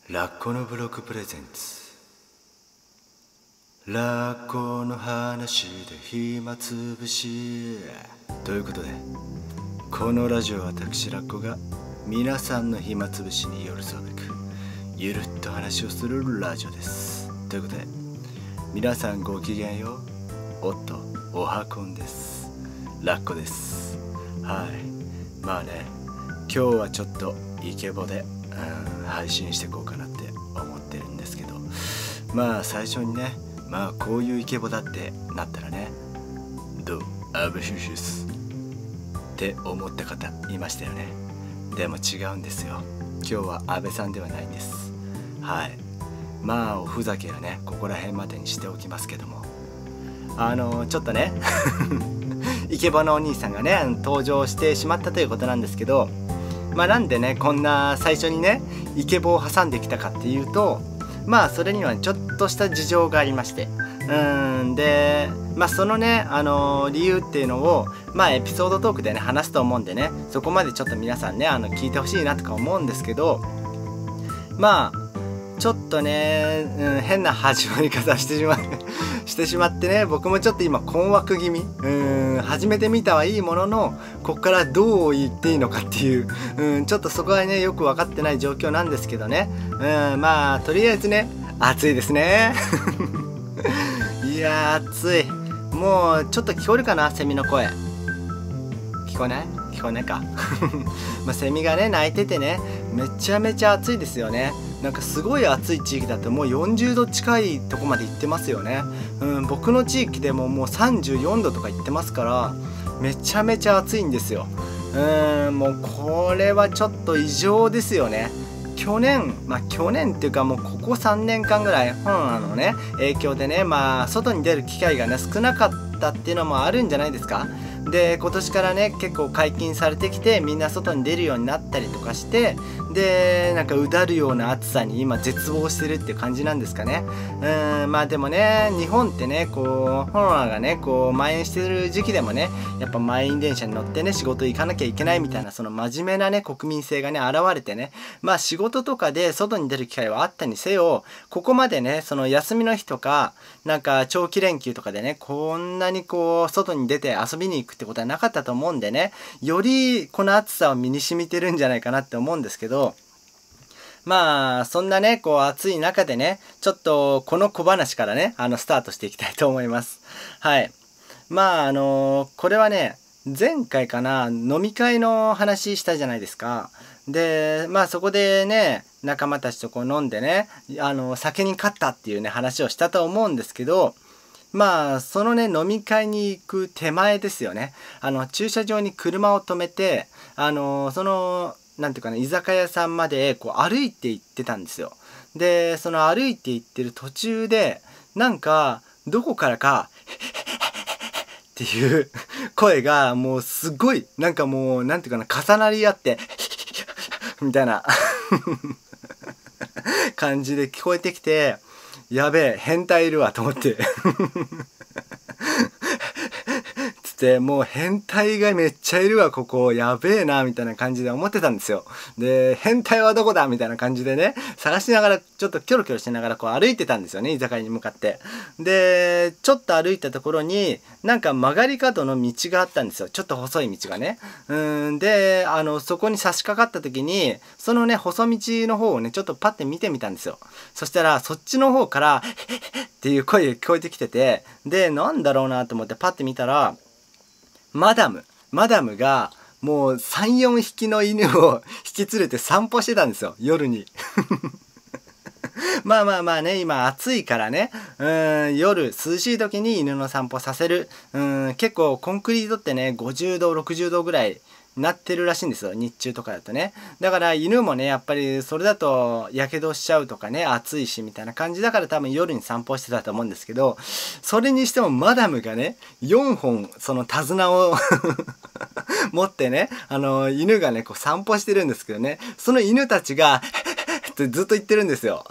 ラッコのブロックプレゼンツ。ラッコの話で暇つぶしということで、このラジオは私ラッコが皆さんの暇つぶしに寄り添うべくゆるっと話をするラジオです。ということで、皆さんごきげんよう。おっと、おはこんです。ラッコです。はい、まあね、今日はちょっとイケボで配信していこうかなって思ってるんですけど、まあ最初にね、まあこういうイケボだってなったらね、どうアブシュシュスって思った方いましたよね。でも違うんですよ。今日は安倍さんではないんです。はい、まあおふざけはね、ここら辺までにしておきますけども、ちょっとねイケボのお兄さんがね登場してしまったということなんですけど、まあなんでねこんな最初にねイケボを挟んできたかっていうと、まあそれにはちょっとした事情がありまして、でまあそのね理由っていうのをまあエピソードトークでね話すと思うんでね、そこまでちょっと皆さんね聞いてほしいなとか思うんですけど、まあちょっとね、変な始まり方してしまってね、僕もちょっと今困惑気味。始めてみたはいいものの、ここからどう言っていいのかっていう、ちょっとそこはねよく分かってない状況なんですけどね。まあとりあえずね、暑いですねいやー暑い。もうちょっと聞こえるかな、セミの声。聞こえないかまあセミがね鳴いててね、めちゃめちゃ暑いですよね。なんかすごい暑い地域だともう40度近いとこまで行ってますよね。僕の地域でももう34度とか行ってますから、めちゃめちゃ暑いんですよ。もうこれはちょっと異常ですよね。去年っていうかもうここ3年間ぐらいコロナのね影響でね、まあ外に出る機会がね少なかったっていうのもあるんじゃないですか。で今年からね結構解禁されてきて、みんな外に出るようになったりとかして、でなんかうだるような暑さに今絶望してるっていう感じなんですかね。まあでもね、日本ってねこうコロナがねこう蔓延してる時期でもね、やっぱ満員電車に乗ってね仕事行かなきゃいけないみたいな、その真面目なね国民性がね現れてね、まあ仕事とかで外に出る機会はあったにせよ、ここまでねその休みの日とかなんか長期連休とかでねこんなにこう外に出て遊びに行くってことはなかったと思うんでね、よりこの暑さを身に染みてるんじゃないかなって思うんですけど、まあそんなねこう暑い中でね、ちょっとこの小話からねスタートしていきたいと思います。はい、まあこれはね前回かな、飲み会の話したじゃないですか。でまあそこでね仲間たちとこう飲んでね酒に勝ったっていうね話をしたと思うんですけど、まあそのね飲み会に行く手前ですよね、駐車場に車を止めてそのなんていうかね居酒屋さんまでこう歩いて行ってたんですよ。でその歩いて行ってる途中でなんかどこからかっていう声がもうすごいなんかもうなんていうかな重なり合ってみたいな感じで聞こえてきて、やべえ変態いるわと思ってつってもう変態がめっちゃいるわここやべえなみたいな感じで思ってたんですよ。で変態はどこだみたいな感じでね探しながらちょっとキョロキョロしながらこう歩いてたんですよね、居酒屋に向かって。でちょっと歩いたところになんか曲がり角の道があったんですよ、ちょっと細い道がね。でそこに差し掛かった時にそのね細道の方をねちょっとパッて見てみたんですよ。そしたらそっちの方からっていう声が聞こえてきてて、でなんだろうなと思ってパッて見たらマダムがもう 3,4 匹の犬を引き連れて散歩してたんですよ、夜にまあね今暑いからね、夜涼しい時に犬の散歩させる、結構コンクリートってね50度60度ぐらいなってるらしいんですよ、日中とかだとね。だから犬もねやっぱりそれだとやけどしちゃうとかね、暑いしみたいな感じだから多分夜に散歩してたと思うんですけど、それにしてもマダムがね4本その手綱を持ってね犬がねこう散歩してるんですけどね、その犬たちがってずっと言ってるんですよ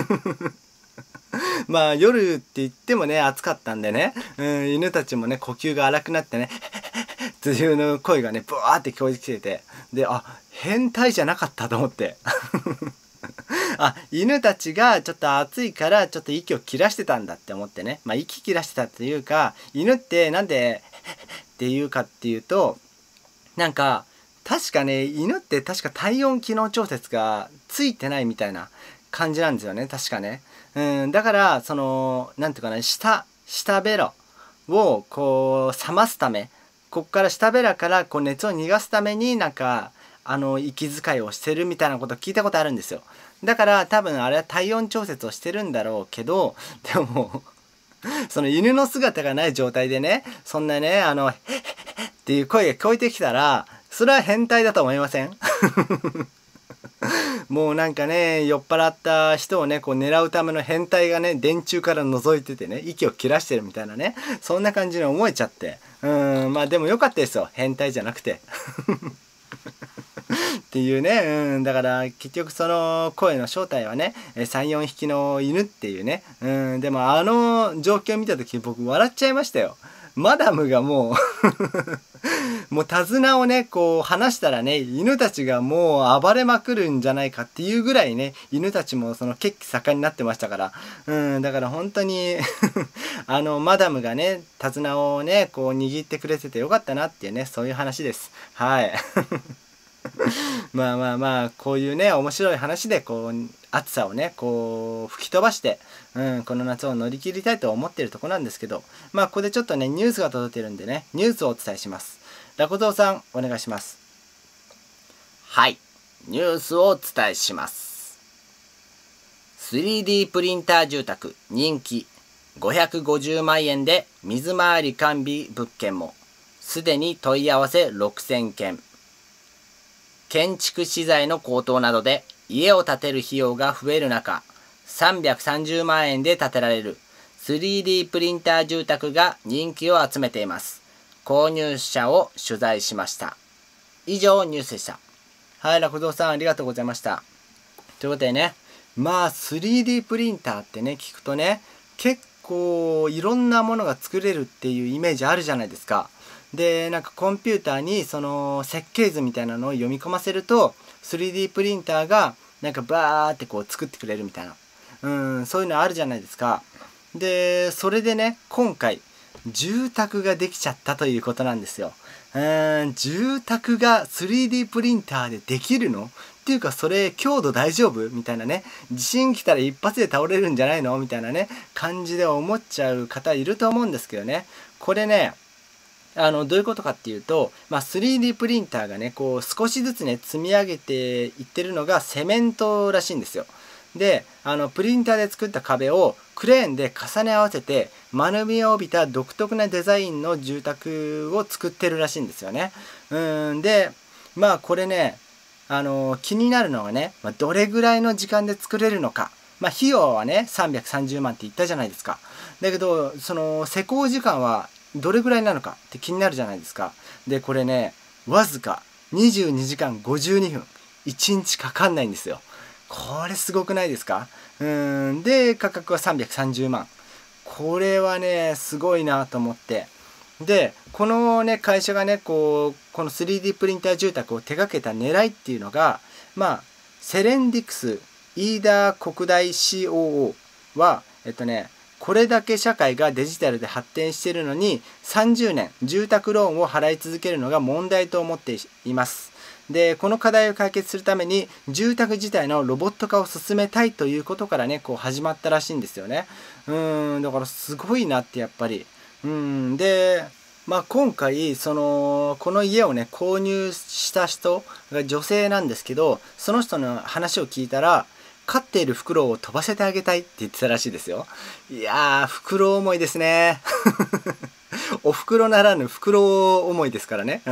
まあ夜って言ってもね暑かったんでね、犬たちもね呼吸が荒くなってねっていうの声がねブワーって聞こえてきてて、で変態じゃなかったと思って犬たちがちょっと暑いからちょっと息を切らしてたんだって思ってね。息切らしてたっていうか、犬ってなんでっていうかっていうと、なんか確かね、犬って確か体温機能調節がついてないみたいな感じなんですよね、確かね。だからなんていうかな、下ベロをこう冷ますため、こっから下ベラからこう熱を逃がすために息遣いをしてるみたいなこと聞いたことあるんですよ。だから多分あれは体温調節をしてるんだろうけど、でもその犬の姿がない状態でね、そんなねっていう声が聞こえてきたら、それは変態だと思いません？もうなんかね、酔っ払った人をねこう狙うための変態がね電柱から覗いててね、息を切らしてるみたいなね、そんな感じに思えちゃって、でもよかったですよ、変態じゃなくてっていうね、だから結局その声の正体はね、3、4匹の犬っていうね、でも状況を見た時僕笑っちゃいましたよ。マダムがもうもう手綱をねこう離したらね、犬たちがもう暴れまくるんじゃないかっていうぐらいね、犬たちもその血気盛んになってましたから、だから本当にマダムがね手綱をねこう握ってくれててよかったなっていうね、そういう話です。はいこういうね面白い話でこう暑さをねこう吹き飛ばして、この夏を乗り切りたいと思っているとこなんですけど、ここでちょっとねニュースが届いてるんでね、ニュースをお伝えします。ラコゾウさんお願いします。 はい、ニュースをお伝えします。 3D プリンター住宅人気、550万円で水回り完備物件も、すでに問い合わせ6000件。建築資材の高騰などで家を建てる費用が増える中、330万円で建てられる 3D プリンター住宅が人気を集めています。購入者を取材しました。以上ニュースでした。 はい、ラコゾウさんありがとうございました。ということでね、3D プリンターってね聞くとね、結構いろんなものが作れるっていうイメージあるじゃないですか。でなんかコンピューターにその設計図みたいなのを読み込ませると 3D プリンターがなんかバーってこう作ってくれるみたいな、そういうのあるじゃないですか。でそれでね今回住宅ができちゃったということなんですよ。住宅が 3D プリンターでできるのっていうか、それ強度大丈夫みたいなね、地震来たら一発で倒れるんじゃないのみたいなね感じで思っちゃう方いると思うんですけどね、これねどういうことかっていうと、3D プリンターがねこう少しずつね積み上げていってるのがセメントらしいんですよ。でプリンターで作った壁をクレーンで重ね合わせて丸みを帯びた独特なデザインの住宅を作ってるらしいんですよね。でこれね気になるのはね、どれぐらいの時間で作れるのか。費用はね330万って言ったじゃないですか。だけどその施工時間はどれぐらいなのかって気になるじゃないですか。でこれねわずか22時間52分、1日かかんないんですよ。これすごくないですか？で価格は330万。これはねすごいなと思って、でこのね会社がねこの 3D プリンター住宅を手掛けた狙いっていうのが、セレンディクス飯田国大 COO はこれだけ社会がデジタルで発展しているのに30年住宅ローンを払い続けるのが問題と思っています。でこの課題を解決するために住宅自体のロボット化を進めたいということからねこう始まったらしいんですよね。だからすごいなってやっぱり。で今回この家をね購入した人が女性なんですけど、その人の話を聞いたら飼っているフクロウを飛ばせてあげたいって言ってたらしいですよ。いやーフクロウ思いですねおふくろならぬフクロウ思いですからね。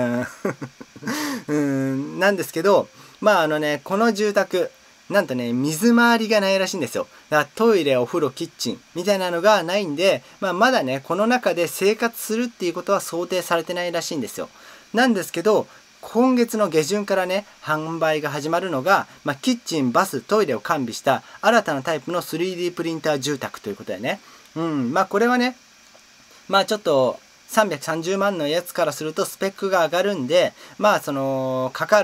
なんですけどこの住宅なんとね水回りがないらしいんですよ。だからトイレお風呂キッチンみたいなのがないんで、まだねこの中で生活するっていうことは想定されてないらしいんですよ。なんですけど今月の下旬からね販売が始まるのが、キッチンバストイレを完備した新たなタイプの 3D プリンター住宅ということでね、これはねちょっと330万のやつからするとスペックが上がるんでかかる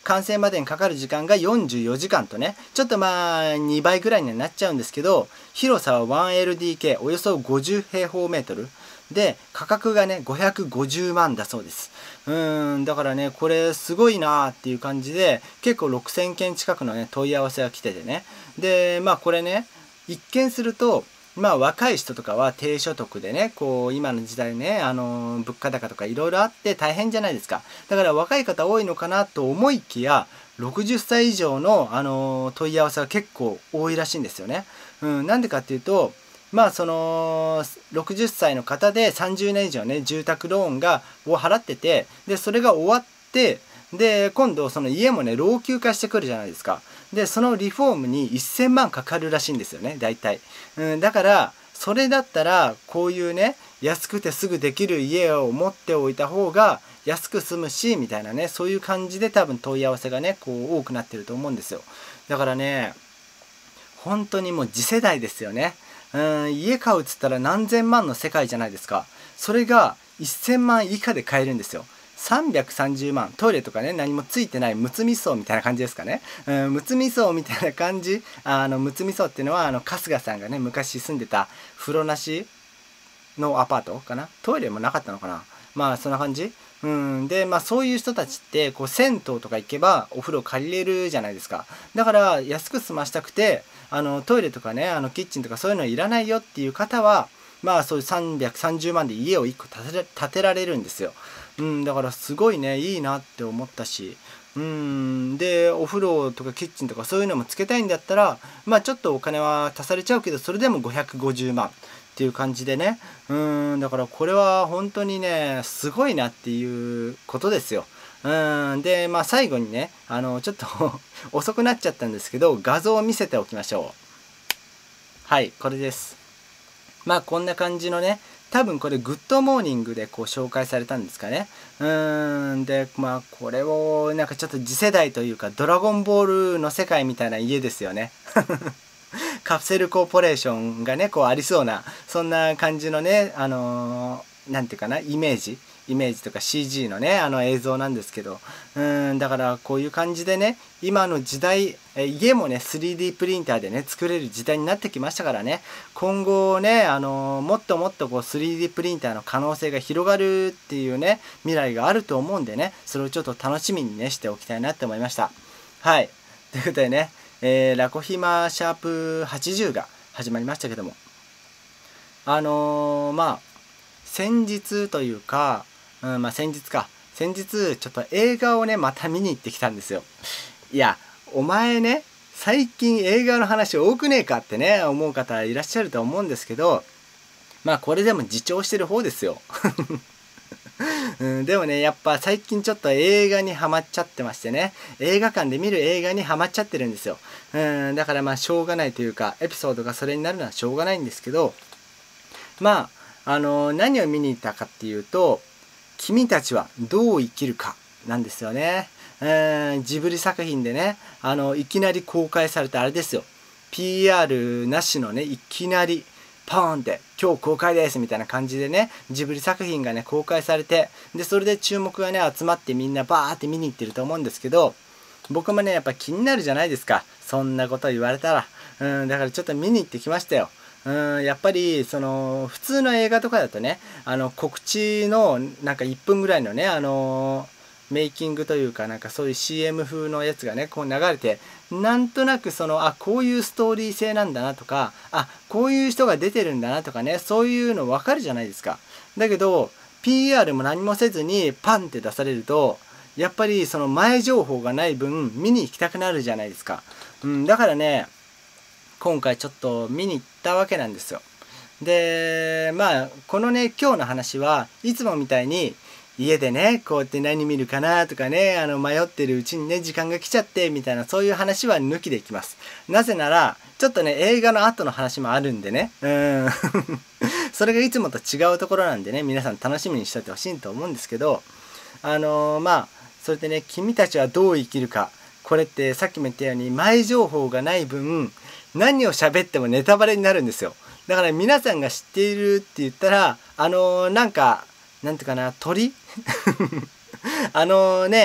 完成までにかかる時間が44時間とね、ちょっとまあ2倍ぐらいにはなっちゃうんですけど、広さは 1LDK およそ50平方メートルで、価格がね550万だそうです。だからねこれすごいなーっていう感じで、結構6000件近くのね問い合わせが来ててね、でまあこれね一見するとまあ若い人とかは低所得でね、こう今の時代ね、物価高とかいろいろあって大変じゃないですか。だから若い方多いのかなと思いきや、60歳以上の、問い合わせは結構多いらしいんですよね。なんでかっていうと、まあその60歳の方で30年以上ね住宅ローンを払ってて、でそれが終わって、で今度その家もね老朽化してくるじゃないですか。でそのリフォームに1000万かかるらしいんですよね、大体。だからそれだったらこういうね安くてすぐできる家を持っておいた方が安く済むしみたいなね、そういう感じで多分問い合わせがねこう多くなってると思うんですよ。だからね本当にもう次世代ですよね。家買うっつったら何千万の世界じゃないですか。それが1000万以下で買えるんですよ。330万、トイレとかね何もついてないむつみ荘みたいな感じですかね。むつみ荘みたいな感じ。むつみ荘っていうのは春日さんがね昔住んでた風呂なしのアパートかな。トイレもなかったのかな。まあそんな感じ。でまあそういう人たちってこう銭湯とか行けばお風呂借りれるじゃないですか。だから安く済ましたくてトイレとかねキッチンとかそういうのいらないよっていう方は、まあそういう330万で家を1個建てられるんですよ。だからすごいねいいなって思ったし、でお風呂とかキッチンとかそういうのもつけたいんだったら、まあちょっとお金は足されちゃうけど、それでも550万っていう感じでね、だからこれは本当にねすごいなっていうことですよ。でまあ最後にねちょっと遅くなっちゃったんですけど、画像を見せておきましょう。はい、これです。まあこんな感じのね、多分これグッドモーニングでこう紹介されたんですかね。でまあこれをなんかちょっと次世代というかドラゴンボールの世界みたいな家ですよね。カプセルコーポレーションがねこうありそうな、そんな感じのねなんていうかなイメージとか CG のね映像なんですけど、だからこういう感じでね今の時代家もね 3D プリンターでね作れる時代になってきましたからね、今後ねもっともっとこう 3D プリンターの可能性が広がるっていうね未来があると思うんでね、それをちょっと楽しみにねしておきたいなって思いました。はい、ということでね、ラコヒマシャープ80が始まりましたけども、まあ先日というか、先日ちょっと映画をねまた見に行ってきたんですよ。いやお前ね最近映画の話多くねえかってね思う方いらっしゃると思うんですけど、まあこれでも自重してる方ですよ。でもねやっぱ最近ちょっと映画にハマっちゃってましてね、映画館で見る映画にハマっちゃってるんですよ。だからまあしょうがないというかエピソードがそれになるのはしょうがないんですけど、まあ何を見に行ったかっていうと、君たちはどう生きるかなんですよね。ジブリ作品でねいきなり公開されたあれですよ。 PR なしのねいきなりポーンって今日公開ですみたいな感じでねジブリ作品がね公開されて、でそれで注目がね集まってみんなバーって見に行ってると思うんですけど、僕もねやっぱ気になるじゃないですか、そんなこと言われたら。だからちょっと見に行ってきましたよ。やっぱりその普通の映画とかだとね告知のなんか1分ぐらいのねメイキングというかなんかそういう CM 風のやつがねこう流れて、なんとなくそのこういうストーリー性なんだなとかこういう人が出てるんだなとかね、そういうの分かるじゃないですか。だけど PR も何もせずにパンって出されると、やっぱりその前情報がない分見に行きたくなるじゃないですか。だからね今回ちょっと見に行ったわけなんですよ。でまあこのね今日の話はいつもみたいに家でねこうやって何見るかなとかね迷ってるうちにね時間が来ちゃってみたいな、そういう話は抜きでいきます。なぜならちょっとね映画の後の話もあるんでねそれがいつもと違うところなんでね皆さん楽しみにしておいてほしいと思うんですけど、まあそれでね君たちはどう生きるか、これってさっきも言ったように前情報がない分何を喋ってもネタバレになるんですよ。だから皆さんが知っているって言ったらなんかなんていうかな鳥ね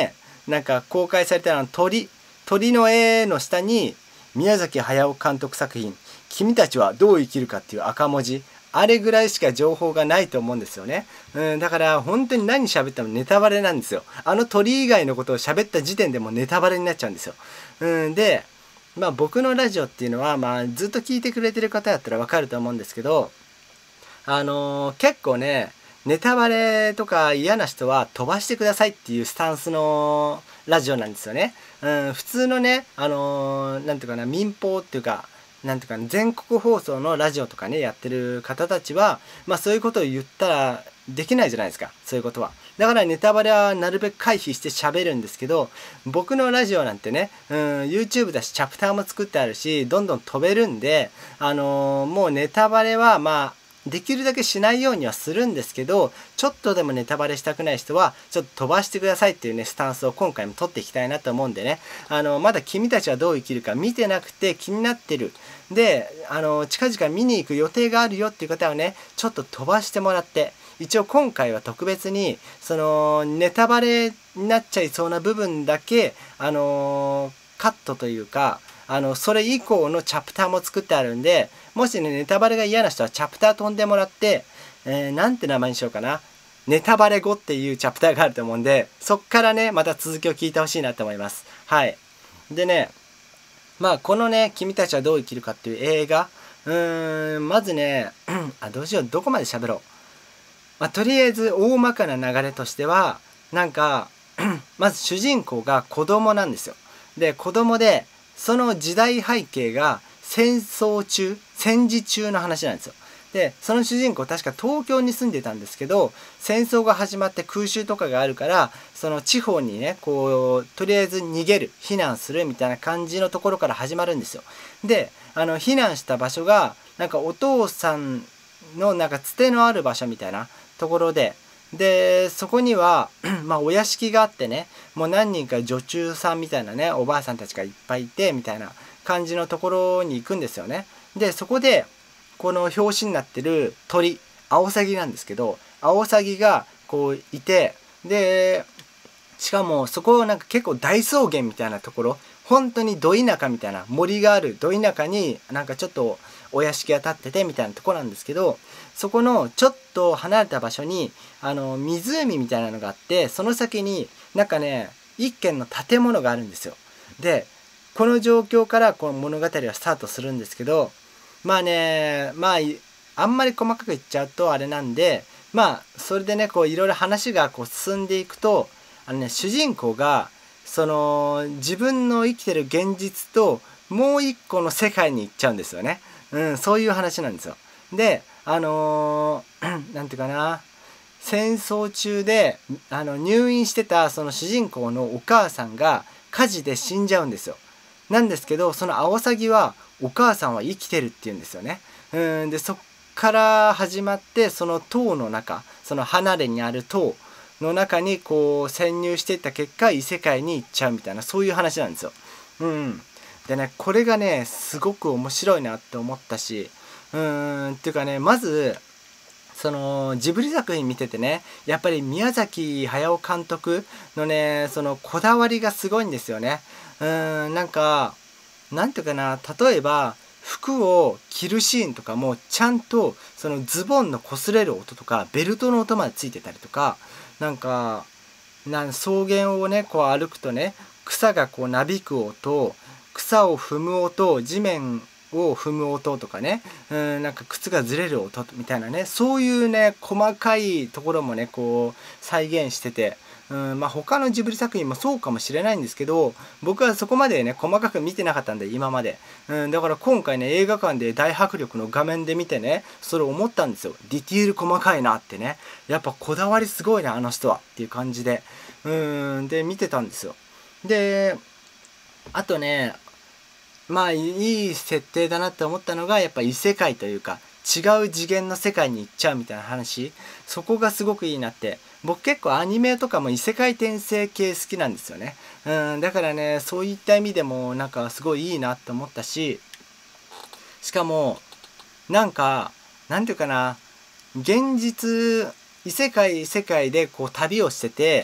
なんか公開された鳥の絵の下に宮崎駿監督作品「君たちはどう生きるか」っていう赤文字、あれぐらいしか情報がないと思うんですよね。だから本当に何喋ってもネタバレなんですよ。鳥以外のことを喋った時点でもうネタバレになっちゃうんですよ。で、僕のラジオっていうのは、ずっと聞いてくれてる方だったらわかると思うんですけど、結構ね、ネタバレとか嫌な人は飛ばしてくださいっていうスタンスのラジオなんですよね。普通のね、なんていうかな、民放っていうか、なんていうかな、全国放送のラジオとかね、やってる方たちは、そういうことを言ったらできないじゃないですか、そういうことは。だからネタバレはなるべく回避して喋るんですけど、僕のラジオなんてね、YouTube だし、チャプターも作ってあるし、どんどん飛べるんで、もうネタバレはできるだけしないようにはするんですけど、ちょっとでもネタバレしたくない人はちょっと飛ばしてくださいっていうねスタンスを今回も取っていきたいなと思うんでね、まだ君たちはどう生きるか見てなくて気になってる、で近々見に行く予定があるよっていう方はね、ちょっと飛ばしてもらって、一応今回は特別にそのネタバレになっちゃいそうな部分だけカットというか、それ以降のチャプターも作ってあるんで、もしねネタバレが嫌な人はチャプター飛んでもらって、なんて名前にしようかな、ネタバレ5っていうチャプターがあると思うんで、そっからねまた続きを聞いてほしいなと思います。はい。でね、このね君たちはどう生きるかっていう映画、まずねどうしよう、どこまで喋ろう。とりあえず大まかな流れとしては、なんかまず主人公が子供なんですよ。で子供で、その時代背景が戦時中の話なんですよ。でその主人公確か東京に住んでたんですけど、戦争が始まって空襲とかがあるから、その地方にねこうとりあえず逃げる、避難するみたいな感じのところから始まるんですよ。で避難した場所がなんかお父さんのなんかつてのある場所みたいなところで、そこにはお屋敷があってね、もう何人か女中さんみたいなねおばあさんたちがいっぱいいてみたいな感じのところに行くんですよね。でそこでこの表紙になってる鳥、アオサギなんですけど、アオサギがこういて、でしかもそこなんか結構大草原みたいなところ、本当にど田舎みたいな森があるど田舎になんかちょっとお屋敷が建っててみたいなとこなんですけど、そこのちょっと離れた場所に湖みたいなのがあって、その先になんかね一軒の建物があるんですよ。でこの状況からこの物語はスタートするんですけど、あんまり細かく言っちゃうとあれなんで、それでねこういろいろ話がこう進んでいくと、主人公がその自分の生きてる現実ともう一個の世界に行っちゃうんですよね。そういう話なんですよ。でなんていうかな、戦争中で入院してたその主人公のお母さんが火事で死んじゃうんですよ。なんですけど、そのアオサギはお母さんは生きてるっていうんですよね。でそっから始まって、その塔の中、その離れにある塔の中にこう潜入していった結果異世界に行っちゃうみたいな、そういう話なんですよ。でねこれがねすごく面白いなって思ったし、っていうかね、まずそのジブリ作品見ててね、やっぱり宮崎駿監督のねそのこだわりがすごいんですよね。なんかなんていうかな、例えば服を着るシーンとかもちゃんとそのズボンの擦れる音とかベルトの音までついてたりとか、なんか草原をねこう歩くとね、草がこうなびく音、草を踏む音、地面を踏む音とかね、なんか靴がずれる音みたいなね、そういうね細かいところもねこう再現してて、他のジブリ作品もそうかもしれないんですけど、僕はそこまでね細かく見てなかったんで今まで、だから今回ね映画館で大迫力の画面で見てね、それ思ったんですよ。ディティール細かいなってね、やっぱこだわりすごいなあの人はっていう感じで、で見てたんですよ。であとねいい設定だなって思ったのが、やっぱ異世界というか違う次元の世界に行っちゃうみたいな話、そこがすごくいいなって。僕結構アニメとかも異世界転生系好きなんですよね。だからねそういった意味でもなんかすごいいいなって思ったし、しかもなんかなんていうかな、現実異世界でこう旅をしてて、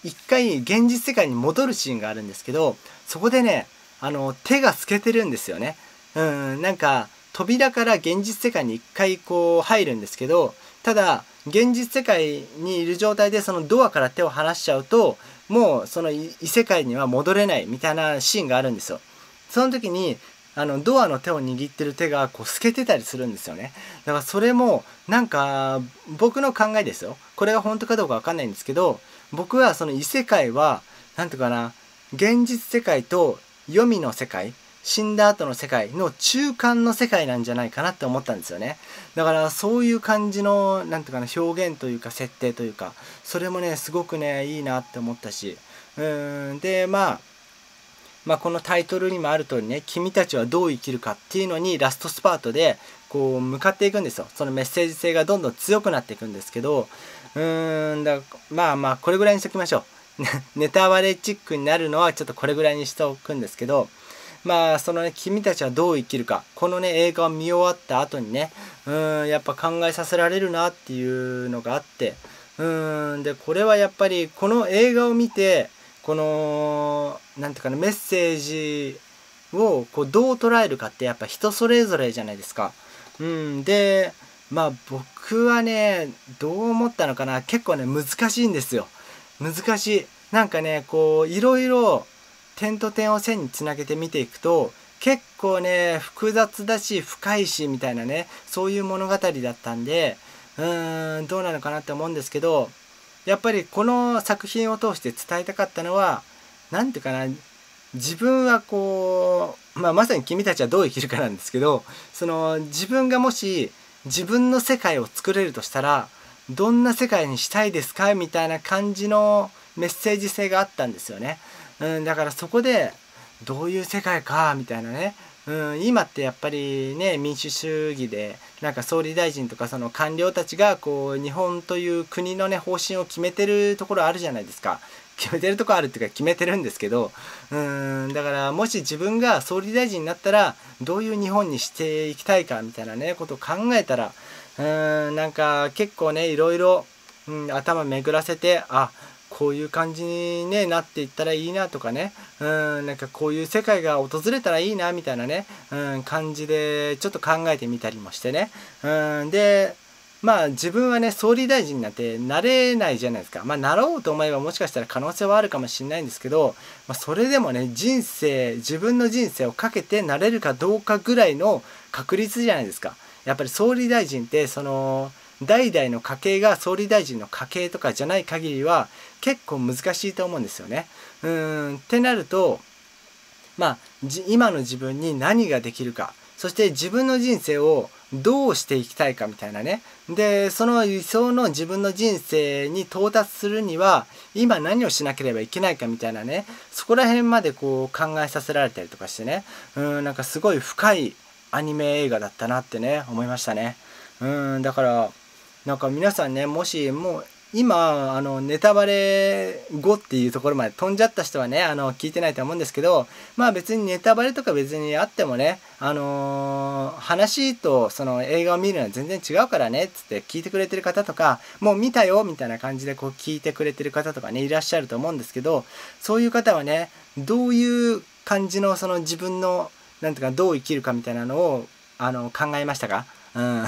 一回現実世界に戻るシーンがあるんですけど、そこでね手が透けてるんですよね。なんか扉から現実世界に一回こう入るんですけど、ただ現実世界にいる状態でそのドアから手を離しちゃうと、もうその異世界には戻れないみたいなシーンがあるんですよ。その時にドアの手を握ってる手がこう透けてたりするんですよね。だからそれもなんか僕の考えですよ。これが本当かどうかわかんないんですけど、僕はその異世界はなんていうかな、現実世界と黄泉の世界、死んだ後の世界の中間の世界なんじゃないかなって思ったんですよね。だからそういう感じのなんていうかな、表現というか設定というか、それもねすごくねいいなって思ったし、でまあこのタイトルにもある通りね、君たちはどう生きるかっていうのにラストスパートでこう向かっていくんですよ。そのメッセージ性がどんどん強くなっていくんですけど、まあこれぐらいにしときましょう。ネタバレチックになるのはちょっとこれぐらいにしておくんですけど、まあそのね、君たちはどう生きるか、このね映画を見終わった後にね、やっぱ考えさせられるなっていうのがあって、でこれはやっぱりこの映画を見て、このなんていうかな、メッセージをこうどう捉えるかってやっぱ人それぞれじゃないですか。でまあ僕はねどう思ったのかな、結構ね難しいんですよ。難しい。なんかねこういろいろ点と点を線につなげて見ていくと結構ね複雑だし深いしみたいなね、そういう物語だったんで、どうなのかなって思うんですけど、やっぱりこの作品を通して伝えたかったのは、なんていうかな、自分はこう、まさに君たちはどう生きるかなんですけど、その自分がもし自分の世界を作れるとしたらどんな世界にしたいですかみたいな感じのメッセージ性があったんですよね。だからそこでどういう世界かみたいなね、今ってやっぱりね民主主義でなんか総理大臣とかその官僚たちがこう日本という国のね方針を決めてるところあるじゃないですか。決めてるとこあるっていうか決めてるんですけど、だからもし自分が総理大臣になったらどういう日本にしていきたいかみたいなねことを考えたら、なんか結構ねいろいろ、頭巡らせて、こういう感じに、ね、なっていったらいいなとかね、なんかこういう世界が訪れたらいいなみたいなね、感じでちょっと考えてみたりもしてね、でまあ自分はね総理大臣なんてなれないじゃないですか。なろうと思えばもしかしたら可能性はあるかもしれないんですけど、それでもね自分の人生をかけてなれるかどうかぐらいの確率じゃないですか。やっぱり総理大臣ってその代々の家系が総理大臣の家系とかじゃない限りは結構難しいと思うんですよね。ってなると今の自分に何ができるか、そして自分の人生をどうしていきたいかみたいなね。でその理想の自分の人生に到達するには今何をしなければいけないかみたいなね、そこら辺までこう考えさせられたりとかしてね、なんかすごい深いアニメ映画だったなってね思いましたね。だからなんか皆さんね、もしもう今ネタバレ後っていうところまで飛んじゃった人はね聞いてないと思うんですけど、別にネタバレとか別にあってもね、話とその映画を見るのは全然違うからねっつって聞いてくれてる方とか、もう見たよみたいな感じでこう聞いてくれてる方とかねいらっしゃると思うんですけど、そういう方はねどういう感じのその自分のなんていうかどう生きるかみたいなのを考えましたか？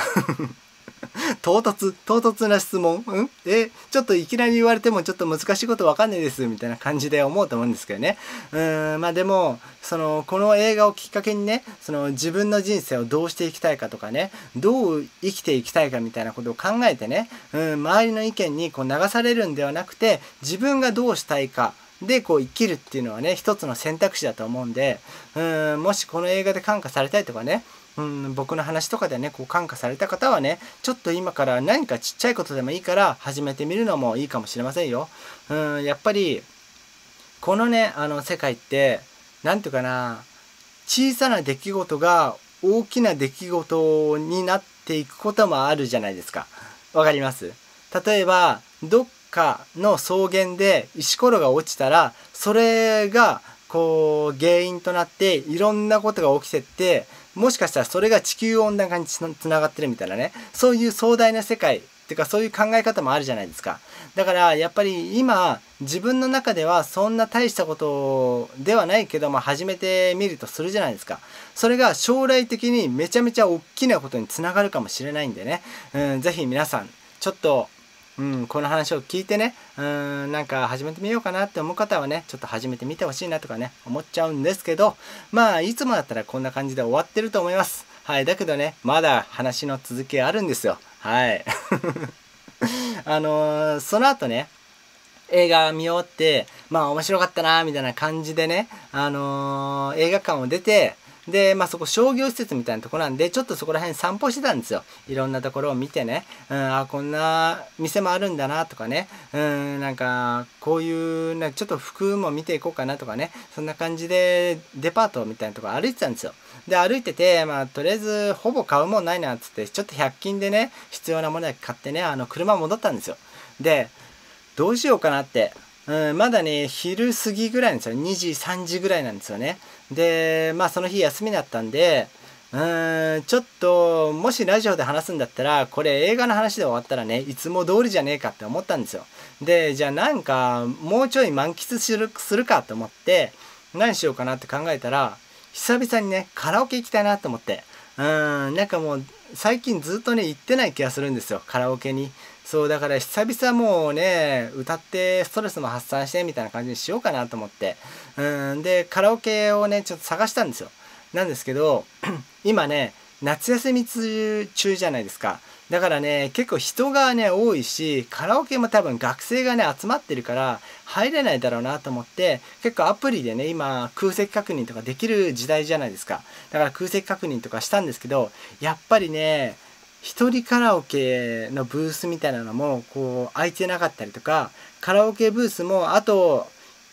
唐突な質問、ちょっといきなり言われてもちょっと難しいことわかんないですみたいな感じで思うと思うんですけどね。でもこの映画をきっかけにね、自分の人生をどうしていきたいかとかね、どう生きていきたいかみたいなことを考えてね、周りの意見にこう流されるんではなくて、自分がどうしたいかでこう生きるっていうのはね一つの選択肢だと思うんで、もしこの映画で感化されたいとかね、僕の話とかでねこう感化された方はね、ちょっと今から何かちっちゃいことでもいいから始めてみるのもいいかもしれませんよ。やっぱりこのね世界ってなんていうかな、小さな出来事が大きな出来事になっていくこともあるじゃないですか。わかります？例えばどっかの草原で石ころが落ちたら、それがこう原因となっていろんなことが起きてって、もしかしたらそれが地球温暖化につながってるみたいなね、そういう壮大な世界っていうかそういう考え方もあるじゃないですか。だからやっぱり今自分の中ではそんな大したことではないけども始めてみるとするじゃないですか。それが将来的にめちゃめちゃ大きなことにつながるかもしれないんでね、ぜひ皆さんちょっとこの話を聞いてね、なんか始めてみようかなって思う方はね、ちょっと始めてみてほしいなとかね、思っちゃうんですけど、まあ、いつもだったらこんな感じで終わってると思います。はい。だけどね、まだ話の続きあるんですよ。はい。その後ね、映画見終わって、まあ面白かったなみたいな感じでね、映画館を出て、で、まあそこ商業施設みたいなとこなんで、ちょっとそこら辺散歩してたんですよ。いろんなところを見てね、こんな店もあるんだなとかね、なんか、こういう、ちょっと服も見ていこうかなとかね、そんな感じでデパートみたいなところ歩いてたんですよ。で、歩いてて、まあとりあえずほぼ買うもんないなっつって、ちょっと100均でね、必要なものだけ買ってね、車戻ったんですよ。で、どうしようかなって。まだね、昼過ぎぐらいなんですよ。2時、3時ぐらいなんですよね。で、まあその日休みだったんで、ちょっと、もしラジオで話すんだったら、これ映画の話で終わったらね、いつも通りじゃねえかって思ったんですよ。で、じゃあなんか、もうちょい満喫するかと思って、何しようかなって考えたら、久々にね、カラオケ行きたいなと思って。なんかもう、最近ずっとね、行ってない気がするんですよ、カラオケに。そう、だから久々もうね、歌ってストレスも発散してみたいな感じにしようかなと思って。で、カラオケをね、ちょっと探したんですよ。なんですけど、今ね、夏休み中じゃないですか。だからね、結構人がね、多いし、カラオケも多分学生がね、集まってるから入れないだろうなと思って、結構アプリでね、今空席確認とかできる時代じゃないですか。だから空席確認とかしたんですけど、やっぱりね、一人カラオケのブースみたいなのもこう空いてなかったりとか、カラオケブースもあと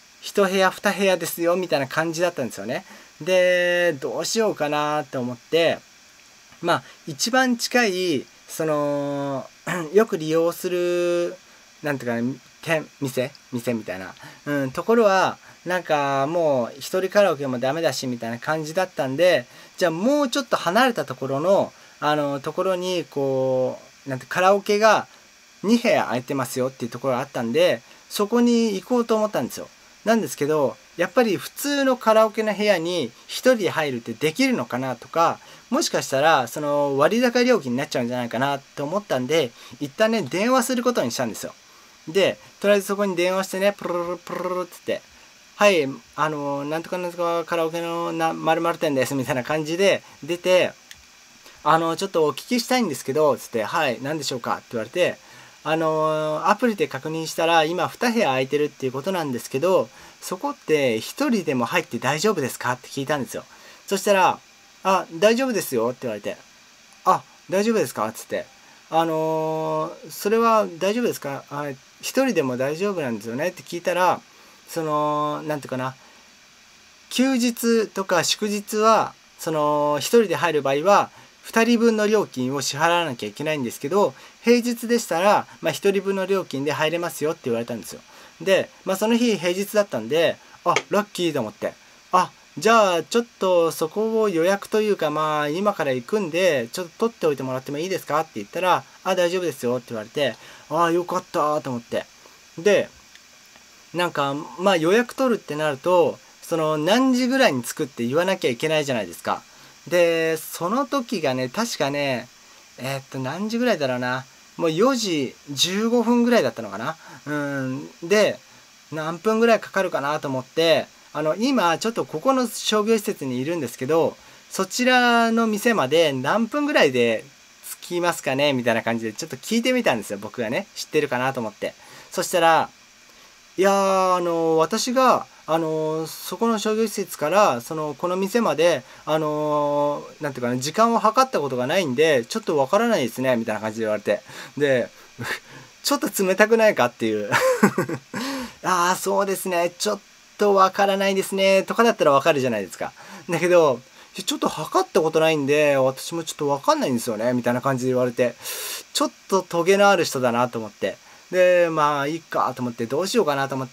1部屋2部屋ですよみたいな感じだったんですよね。で、どうしようかなと思って、まあ一番近いそのよく利用するなんていうかね、店みたいな、ところはなんかもう一人カラオケもダメだしみたいな感じだったんで、じゃあもうちょっと離れたところのところにこうなんてカラオケが2部屋空いてますよっていうところがあったんで、そこに行こうと思ったんですよ。なんですけど、やっぱり普通のカラオケの部屋に一人で入るってできるのかなとか、もしかしたらその割高料金になっちゃうんじゃないかなって思ったんで、一旦ね電話することにしたんですよ。で、とりあえずそこに電話してね、プルルルプルルルって言って、はい、なんとかなんとかカラオケの〇〇店ですみたいな感じで出て、ちょっとお聞きしたいんですけど、つって、はい、何でしょうかって言われて、アプリで確認したら今2部屋空いてるっていうことなんですけど、そこって1人でも入って大丈夫ですかって聞いたんですよ。そしたら、あ、大丈夫ですよって言われて、あ、大丈夫ですかつって、それは大丈夫ですか、1人でも大丈夫なんですよねって聞いたら、なんていうかな、休日とか祝日は、1人で入る場合は、2人分の料金を支払わなきゃいけないんですけど、平日でしたら、1人分の料金で入れますよって言われたんですよ。で、その日平日だったんで、あ、ラッキーと思って。あ、じゃあちょっとそこを予約というか、今から行くんで、ちょっと取っておいてもらってもいいですかって言ったら、あ、大丈夫ですよって言われて、あ、よかったと思って。で、なんか、予約取るってなると、何時ぐらいに着くって言わなきゃいけないじゃないですか。で、その時がね、確かね、何時ぐらいだろうな。もう4時15分ぐらいだったのかな。で、何分ぐらいかかるかなと思って、今、ちょっとここの商業施設にいるんですけど、そちらの店まで何分ぐらいで着きますかねみたいな感じで、ちょっと聞いてみたんですよ。僕がね、知ってるかなと思って。そしたら、いやー、私が、そこの商業施設から、この店まで、なんていうかね、時間を計ったことがないんで、ちょっとわからないですね、みたいな感じで言われて。で、ちょっと冷たくないかっていう。ああ、そうですね、ちょっとわからないですね、とかだったらわかるじゃないですか。だけど、ちょっと測ったことないんで、私もちょっとわかんないんですよね、みたいな感じで言われて、ちょっとトゲのある人だなと思って。で、いいかと思って、どうしようかなと思って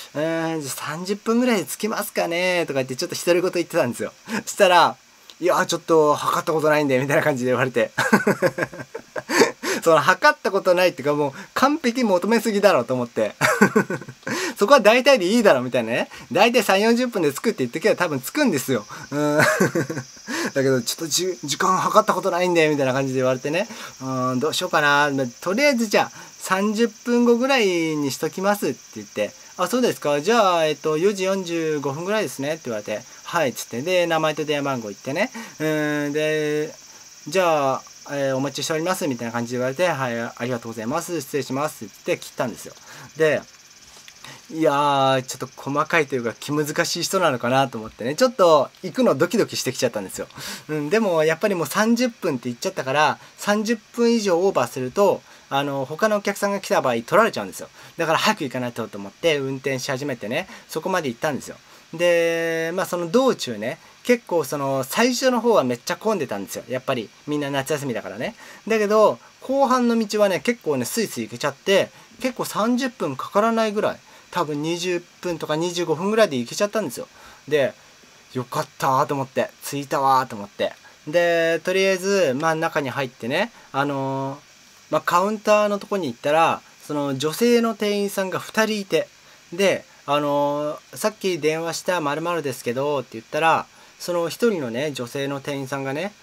、30分ぐらいで着きますかねとか言って、ちょっと独り言言ってたんですよ。そしたら、いや、ちょっと測ったことないんで、みたいな感じで言われて。 その測ったことないっていうか、もう完璧求めすぎだろうと思ってそこは大体でいいだろうみたいなね。大体3、40分で着くって言ってけば多分着くんですよ。だけどちょっと時間測ったことないんでみたいな感じで言われてね、どうしようかな、とりあえずじゃあ30分後ぐらいにしときますって言って、あ、そうですか、じゃあ4時45分ぐらいですねって言われて、はいっつって、で名前と電話番号言ってね、でじゃあ、お待ちしておりますみたいな感じで言われて、はい、ありがとうございます、失礼しますって言って切ったんですよ。で、いやー、ちょっと細かいというか気難しい人なのかなと思ってね、ちょっと行くのドキドキしてきちゃったんですよ。でもやっぱりもう30分って言っちゃったから、30分以上オーバーすると他のお客さんが来た場合取られちゃうんですよ。だから早く行かないとと思って運転し始めてね、そこまで行ったんですよ。で、その道中ね、結構その最初の方はめっちゃ混んでたんですよ。やっぱりみんな夏休みだからね。だけど後半の道はね、結構ねスイスイ行けちゃって、結構30分かからないぐらい、多分20分とか25分ぐらいで行けちゃったんですよ。で、よかったーと思って、着いたわーと思って、でとりあえず中に入ってね、カウンターのとこに行ったら、その女性の店員さんが2人いて、でさっき電話した〇〇ですけどって言ったら、その一人のね女性の店員さんがね、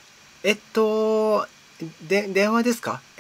電話ですか？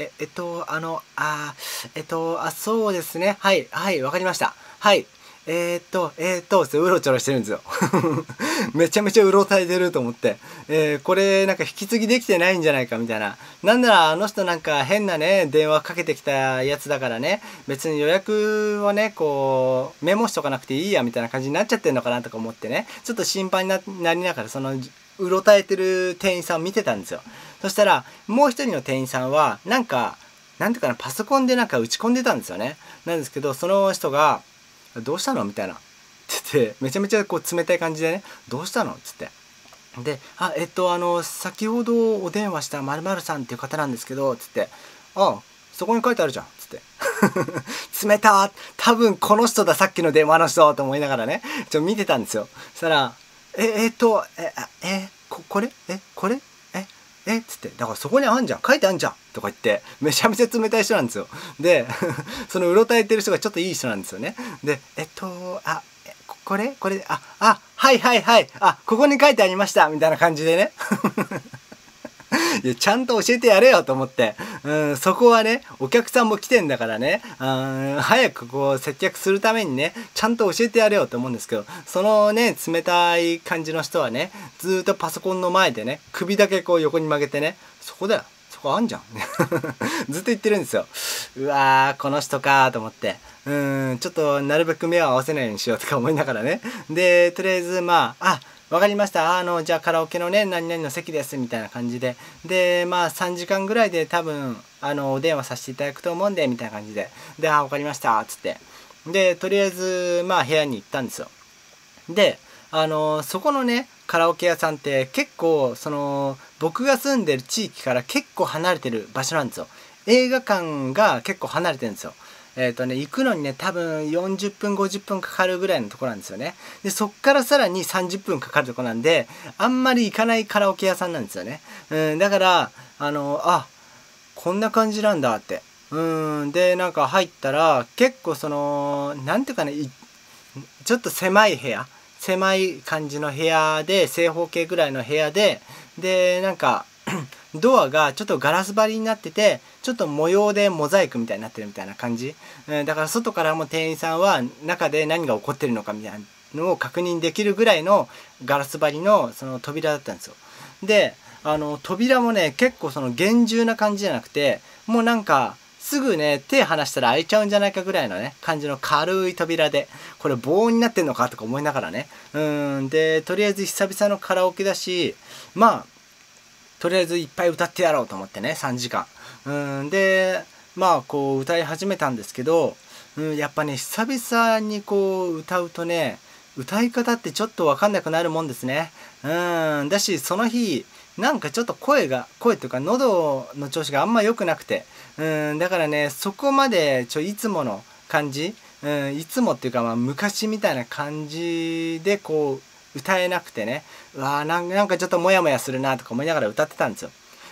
そうですね。はい、はい、わかりました。はい。ってうろちょろしてるんですよ。めちゃめちゃうろたえてると思って。これなんか引き継ぎできてないんじゃないかみたいな。なんならあの人なんか変なね、電話かけてきたやつだからね、別に予約はね、こう、メモしとかなくていいやみたいな感じになっちゃってんのかなとか思ってね、ちょっと心配になりながら、その、うろたえてる店員さんを見てたんですよ。そしたら、もう一人の店員さんは、なんていうかな、パソコンでなんか打ち込んでたんですよね。なんですけど、その人が、どうしたのみたいな。って言って、めちゃめちゃこう冷たい感じでね、どうしたのつって。で、先ほどお電話した〇〇さんっていう方なんですけど、つって、そこに書いてあるじゃん。つって。冷た多分この人だ、さっきの電話の人と思いながらね、見てたんですよ。そしたら、これつって、だからそこにあんじゃん、書いてあんじゃんとか言って、めちゃめちゃ冷たい人なんですよ。で、そのうろたえてる人がちょっといい人なんですよね。で、これはいはいはい、ここに書いてありましたみたいな感じでね。いや、ちゃんと教えてやれよと思って、そこはね、お客さんも来てんだからね、早くこう接客するためにね、ちゃんと教えてやれよと思うんですけど、そのね、冷たい感じの人はね、ずーっとパソコンの前でね、首だけこう横に曲げてね、そこだよ、そこあんじゃん。ずっと言ってるんですよ。うわー、この人かーと思って、ちょっとなるべく目を合わせないようにしようとか思いながらね。で、とりあえずわかりました。じゃあカラオケのね、何々の席です。みたいな感じで。で、3時間ぐらいで多分、お電話させていただくと思うんで、みたいな感じで。で、わかりました。つって。で、とりあえず、部屋に行ったんですよ。で、そこのね、カラオケ屋さんって結構、僕が住んでる地域から結構離れてる場所なんですよ。映画館が結構離れてるんですよ。行くのにね、多分40分、50分かかるぐらいのところなんですよね。で、そっからさらに30分かかるところなんで、あんまり行かないカラオケ屋さんなんですよね。だから、こんな感じなんだって。で、なんか入ったら、結構なんていうかね、ちょっと狭い部屋。狭い感じの部屋で、正方形ぐらいの部屋で、で、なんか、ドアがちょっとガラス張りになってて、ちょっと模様でモザイクみたいになってるみたいな感じ。だから外からも店員さんは中で何が起こってるのかみたいなのを確認できるぐらいのガラス張りのその扉だったんですよ。で、扉もね、結構厳重な感じじゃなくて、もうなんか、すぐね、手離したら開いちゃうんじゃないかぐらいのね、感じの軽い扉で、これ防音になってんのかとか思いながらね。で、とりあえず久々のカラオケだし、とりあえずいっぱい歌ってやろうと思ってね、3時間。で、こう歌い始めたんですけど、やっぱね、久々にこう歌うとね、歌い方ってちょっとわかんなくなるもんですね。だし、その日、なんかちょっと声というか喉の調子があんま良くなくて、だからね、そこまでいつもの感じ、いつもっていうか昔みたいな感じでこう歌えなくてね、なんかちょっとモヤモヤするなとか思いながら歌ってたんですよ。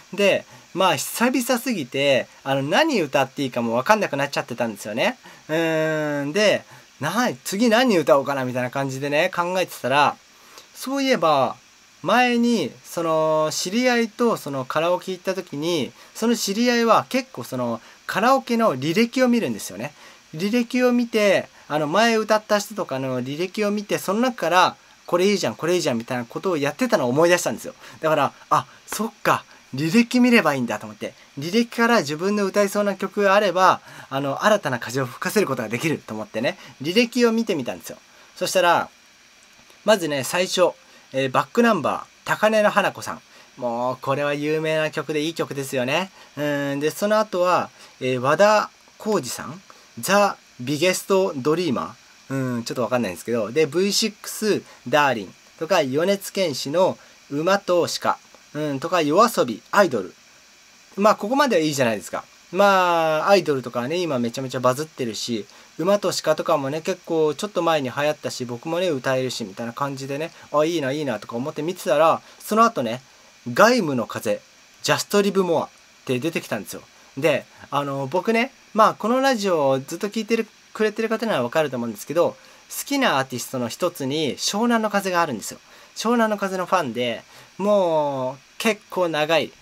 で、まあ久々すぎて何歌っていいかも分かんなくなっちゃってたんですよね。で次何歌おうかなみたいな感じでね考えてたら、そういえば前にその知り合いとそのカラオケ行った時に、その知り合いは結構そのカラオケの履歴を見るんですよね。履歴を見て前歌った人とかの履歴を見て、その中からこれいいじゃんこれいいじゃんみたいなことをやってたのを思い出したんですよ。だからそっか、履歴見ればいいんだと思って、履歴から自分の歌いそうな曲があれば新たな風を吹かせることができると思ってね、履歴を見てみたんですよ。そしたらまずね最初、バックナンバー高根の花子さん、もうこれは有名な曲でいい曲ですよね。でその後は、和田浩二さん、ザ・ビゲスト・ドリーマー、ちょっとわかんないんですけど、で V6 ダーリンとか米津玄師の馬と鹿、とか夜遊びアイドル、まあここまではいいじゃないですか。まあアイドルとかはね今めちゃめちゃバズってるし、馬と鹿とかもね結構ちょっと前に流行ったし、僕もね歌えるしみたいな感じでね、いいないいなとか思って見てたら、その後ね外務の風ジャストリブモアって出てきたんですよ。で僕ね、まあこのラジオをずっと聞いてくれてる方ならわかると思うんですけど、好きなアーティストの一つに湘南の風があるんですよ。湘南の風のファンで、もう結構長い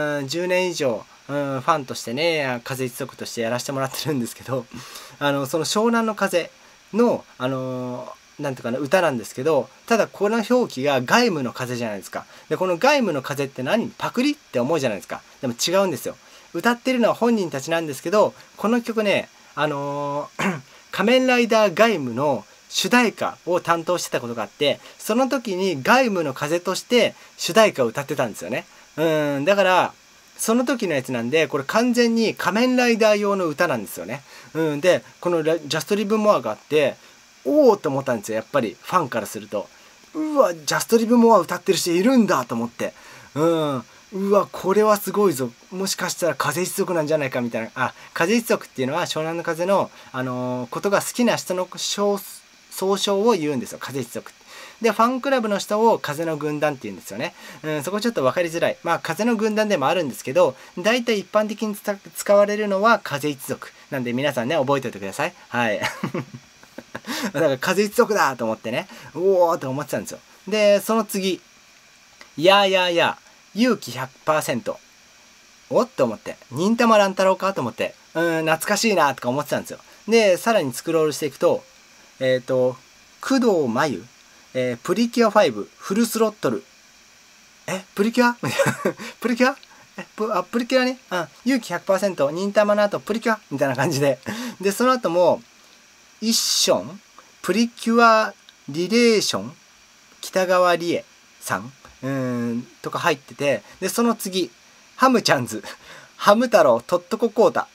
10年以上ファンとしてね、風一族としてやらせてもらってるんですけど、その湘南の風のなんていうかな歌なんですけど、ただこの表記が外務の風じゃないですか。でこの外務の風って何、パクリって思うじゃないですか。でも違うんですよ。歌ってるのは本人たちなんですけど、この曲ね仮面ライダー外務の主題歌を担当してたことがあって、その時に外務の風として主題歌を歌ってたんですよね。だからその時のやつなんで、これ完全に仮面ライダー用の歌なんですよね。でこのジャストリブモアがあって、おおと思ったんですよ。やっぱりファンからすると、うわジャストリブモア歌ってる人いるんだと思って、うわこれはすごいぞ、もしかしたら風一族なんじゃないかみたいな。風一族っていうのは湘南の風のことが好きな人の総称を言うんですよ、風一族。でファンクラブの人を風の軍団って言うんですよね。そこちょっと分かりづらい。まあ風の軍団でもあるんですけど、大体一般的に使われるのは風一族なんで、皆さんね覚えておいてください。はいだから風一族だと思ってね、おおと思ってたんですよ。でその次、勇気 100%、 おっと思って、忍たま乱太郎かと思って、懐かしいなとか思ってたんですよ。でさらにスクロールしていくと、工藤真由、プリキュア5フルスロットル、プリキュアプリキュアプリキュアね、勇気 100%、 忍たまの後プリキュアみたいな感じで、でその後もイッション、プリキュアリレーション、北川理恵さんとか入ってて、でその次ハムちゃんズ、ハム太郎、とっとここうた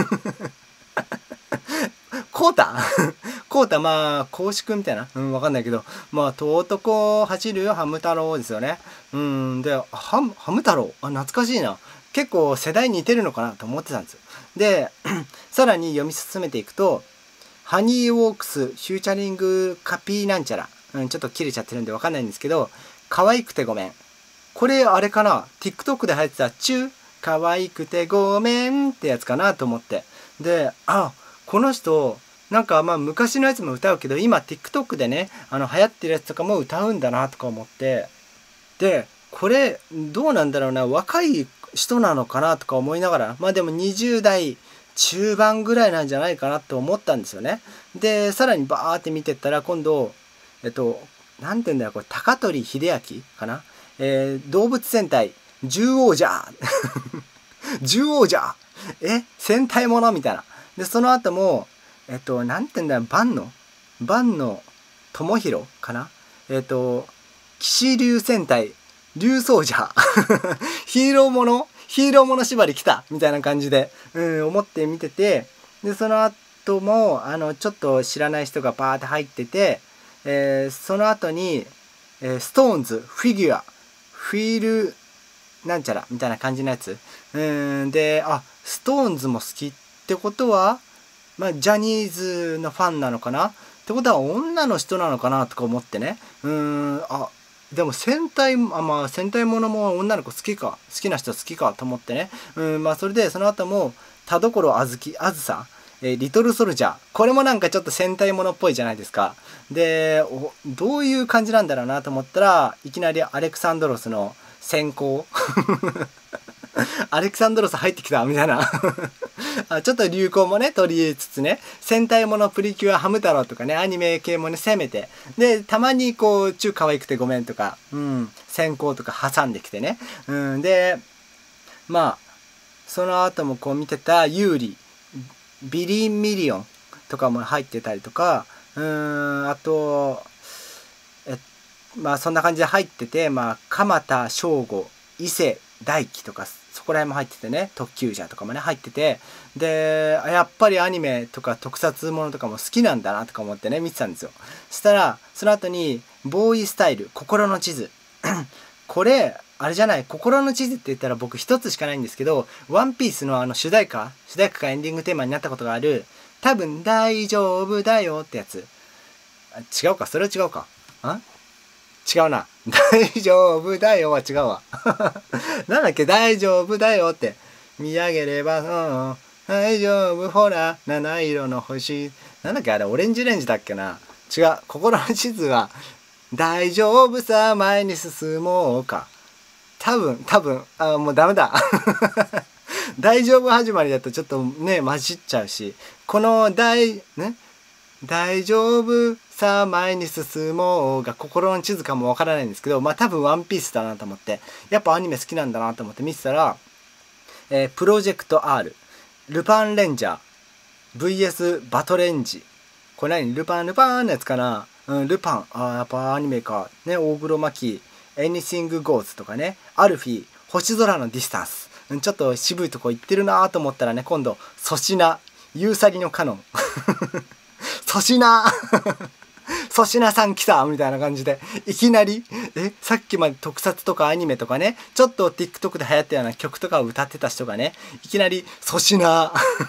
こうたこうた、まあ公式みたいな、わかんないけど、まあとうとこ走るよハム太郎ですよね。でハム太郎、懐かしいな、結構世代似てるのかなと思ってたんですよ。でさらに読み進めていくと、ハニーウォークスフューチャリングカピーなんちゃら、ちょっと切れちゃってるんでわかんないんですけど、可愛くてごめん、これあれかな、 TikTok で流行ってたチュー可愛くてごめんってやつかなと思って、でこの人なんかまあ昔のやつも歌うけど、今 TikTok でね流行ってるやつとかも歌うんだなとか思って、でこれどうなんだろうな、若い人なのかなとか思いながら、まあでも20代中盤ぐらいなんじゃないかなと思ったんですよね。でさらにバーって見てったら、今度なんて言うんだよこれ、高取秀明かな、動物戦隊獣王者獣王者戦隊ものみたいな。でその後もなんて言うんだよ、万野智弘かな、騎士流戦隊竜奏者ヒーローもの縛り来たみたいな感じで、思って見てて、でその後もちょっと知らない人がパーって入ってて、その後に、ストーンズフィギュアフィールなんちゃらみたいな感じのやつで、ストーンズも好きってことは、まあジャニーズのファンなのかなってことは、女の人なのかなとか思ってね、 でも戦隊ものも女の子好きな人好きかと思ってね、それでその後も田所あずさ、リトルソルジャー、これもなんかちょっと戦隊ものっぽいじゃないですか。でどういう感じなんだろうなと思ったら、いきなりアレクサンドロスの先行アレクサンドロス入ってきたみたいなちょっと流行もね取り入れつつね、戦隊ものプリキュアハム太郎とかね、アニメ系もね攻めて、でたまにこう可愛くてごめんとか、先行とか挟んできてね、でその後もこう見てたユーリ、ビリー・ミリオンとかも入ってたりとか、あとそんな感じで入ってて、鎌田省吾、伊勢大輝とかそこら辺も入っててね、特急ジャーとかもね入ってて、でやっぱりアニメとか特撮ものとかも好きなんだなとか思ってね見てたんですよ。そしたらその後にボーイスタイル、心の地図これあれじゃない、心の地図って言ったら僕一つしかないんですけど、ワンピースの主題歌かエンディングテーマになったことがある、多分大丈夫だよってやつ。違うか、それは違うか。違うな。大丈夫だよは違うわ。なんだっけ、大丈夫だよって。見上げれば、大丈夫、ほら、七色の星。なんだっけ、あれ、オレンジレンジだっけな。違う、心の地図は、大丈夫さ、前に進もうか。多分、もうダメだ。大丈夫始まりだとちょっとね、混じっちゃうし、この大丈夫さあ前に進もうが心の地図かもわからないんですけど、多分ワンピースだなと思って、やっぱアニメ好きなんだなと思って見てたら、プロジェクト R、ルパンレンジャー VS バトレンジ、これ何、ルパンのやつかな。ルパン、やっぱアニメかね。大黒摩季、エニシングゴーズとかね、アルフィー、星空のディスタンス、ちょっと渋いとこ行ってるなと思ったらね、今度粗品、ユーサリのカノン粗品さん来たみたいな感じで、いきなりさっきまで特撮とかアニメとかね、ちょっと TikTok で流行ったような曲とかを歌ってた人がね、いきなり粗品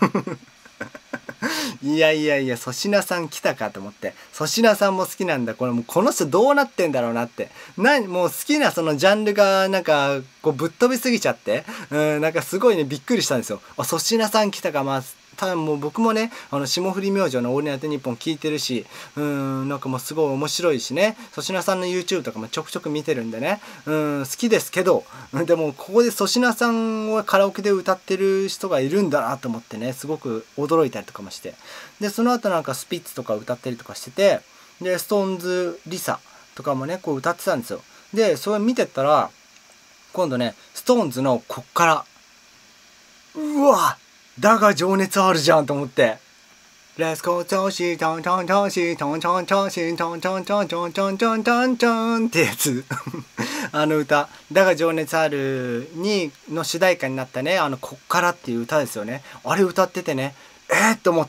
いや粗品さん来たかと思って、粗品さんも好きなんだ。この人どうなってんだろうなって、もう好きなそのジャンルがなんかこうぶっ飛びすぎちゃって、なんかすごいねびっくりしたんですよ。粗品さん来たか。多分もう僕もね霜降り明星のオールナイトニッポン聞いてるし、なんかもうすごい面白いしね、粗品さんの YouTube とかもちょくちょく見てるんでね、好きですけど、でもここで粗品さんをカラオケで歌ってる人がいるんだなと思ってね、すごく驚いたりとかもして、でその後なんかスピッツとか歌ったりとかしてて、でストーンズリサとかもねこう歌ってたんですよ。でそれ見てったら今度ねストーンズのこっから、うわだが情熱あるじゃんと思って、レツゴー調子トントン調子トントン調子トントントントントントントントンってやつ歌、だが情熱あるの主題歌になったね、こっからっていう歌ですよね。あれ歌っててね、と思って、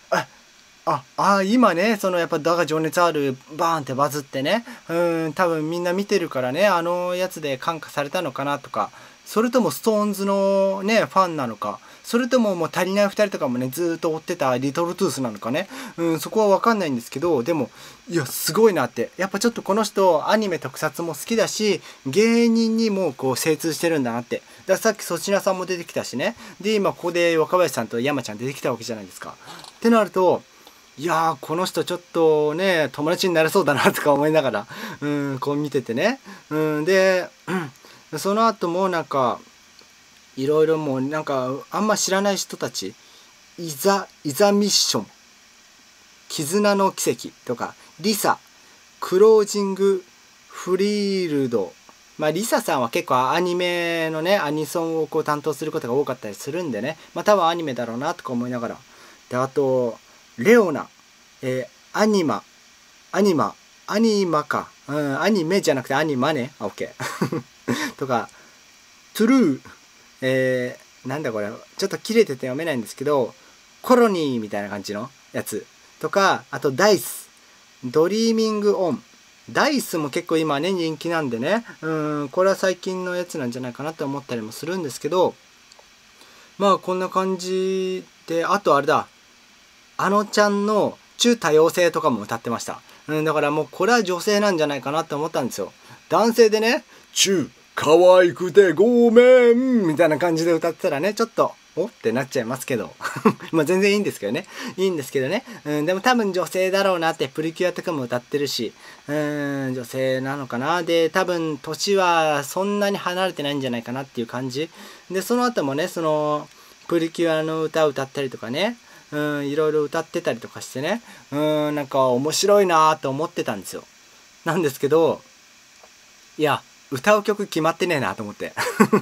今ねやっぱだが情熱あるバーンってバズってね、多分みんな見てるからね、やつで感化されたのかなとか、それともストーンズのねファンなのか、それとももう足りない2人とかもねずっと追ってたリトルトゥースなのかね、そこは分かんないんですけど、でもいやすごいなって、やっぱちょっとこの人アニメ特撮も好きだし芸人にもこう精通してるんだなって。だからさっき粗品さんも出てきたしね、で今ここで若林さんと山ちゃん出てきたわけじゃないですか。ってなると、いやこの人ちょっとね友達になれそうだなとか思いながらこう見ててね、でその後もなんかいろいろもうなんかあんま知らない人たち、いざミッション、絆の奇跡とか、リサ、クロージングフリールド、リサさんは結構アニメのねアニソンをこう担当することが多かったりするんでね、多分アニメだろうなとか思いながら、であとレオナ、アニマか、アニメじゃなくてアニマね、OK とか、トゥルー、なんだこれちょっと切れてて読めないんですけど、コロニーみたいな感じのやつとか、あとダイス、ドリーミングオン、ダイスも結構今ね人気なんでね、これは最近のやつなんじゃないかなと思ったりもするんですけど、こんな感じで、あとあれだ、ちゃんの中多様性とかも歌ってました。だからもうこれは女性なんじゃないかなって思ったんですよ。 男性でね、可愛くてごめんみたいな感じで歌ってたらね、ちょっと、おってなっちゃいますけど。まあ全然いいんですけどね。いいんですけどね。でも多分女性だろうなって、プリキュアとかも歌ってるし、女性なのかな。で、多分年はそんなに離れてないんじゃないかなっていう感じ。で、その後もね、プリキュアの歌を歌ったりとかね、いろいろ歌ってたりとかしてね、なんか面白いなと思ってたんですよ。なんですけど、いや、歌う曲決まってねえなと思って。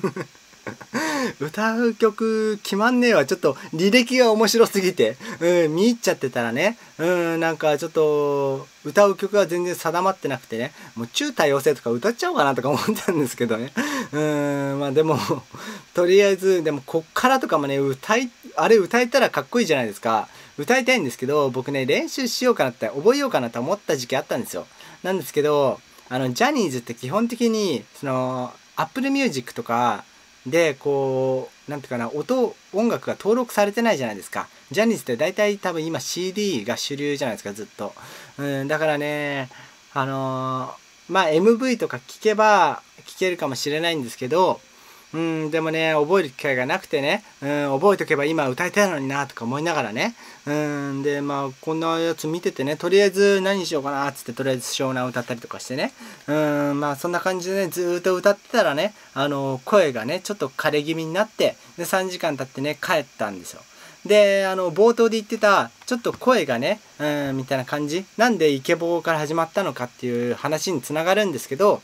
歌う曲決まんねえわ。ちょっと履歴が面白すぎて、見入っちゃってたらね、なんかちょっと歌う曲が全然定まってなくてね、もう中多様性とか歌っちゃおうかなとか思ったんですけどね。まあでも、とりあえず、でもこっからとかもね、あれ歌えたらかっこいいじゃないですか。歌いたいんですけど、僕ね、練習しようかなって、覚えようかなと思った時期あったんですよ。なんですけど、ジャニーズって基本的に、Apple Music とか、で、こう、なんていうかな、音楽が登録されてないじゃないですか。ジャニーズって大体多分今 CD が主流じゃないですか、ずっと。だからね、まあ MV とか聞けば聞けるかもしれないんですけど、でもね、覚える機会がなくてね、覚えとけば今歌いたいのになとか思いながらね、で、まあ、こんなやつ見ててね、とりあえず何しようかなっつって、とりあえず湘南歌ったりとかしてね、まあ、そんな感じでね、ずーっと歌ってたらね、声がね、ちょっと枯れ気味になって、で、3時間経ってね、帰ったんですよ。で、冒頭で言ってた、ちょっと声がね、みたいな感じ、なんでイケボーから始まったのかっていう話につながるんですけど、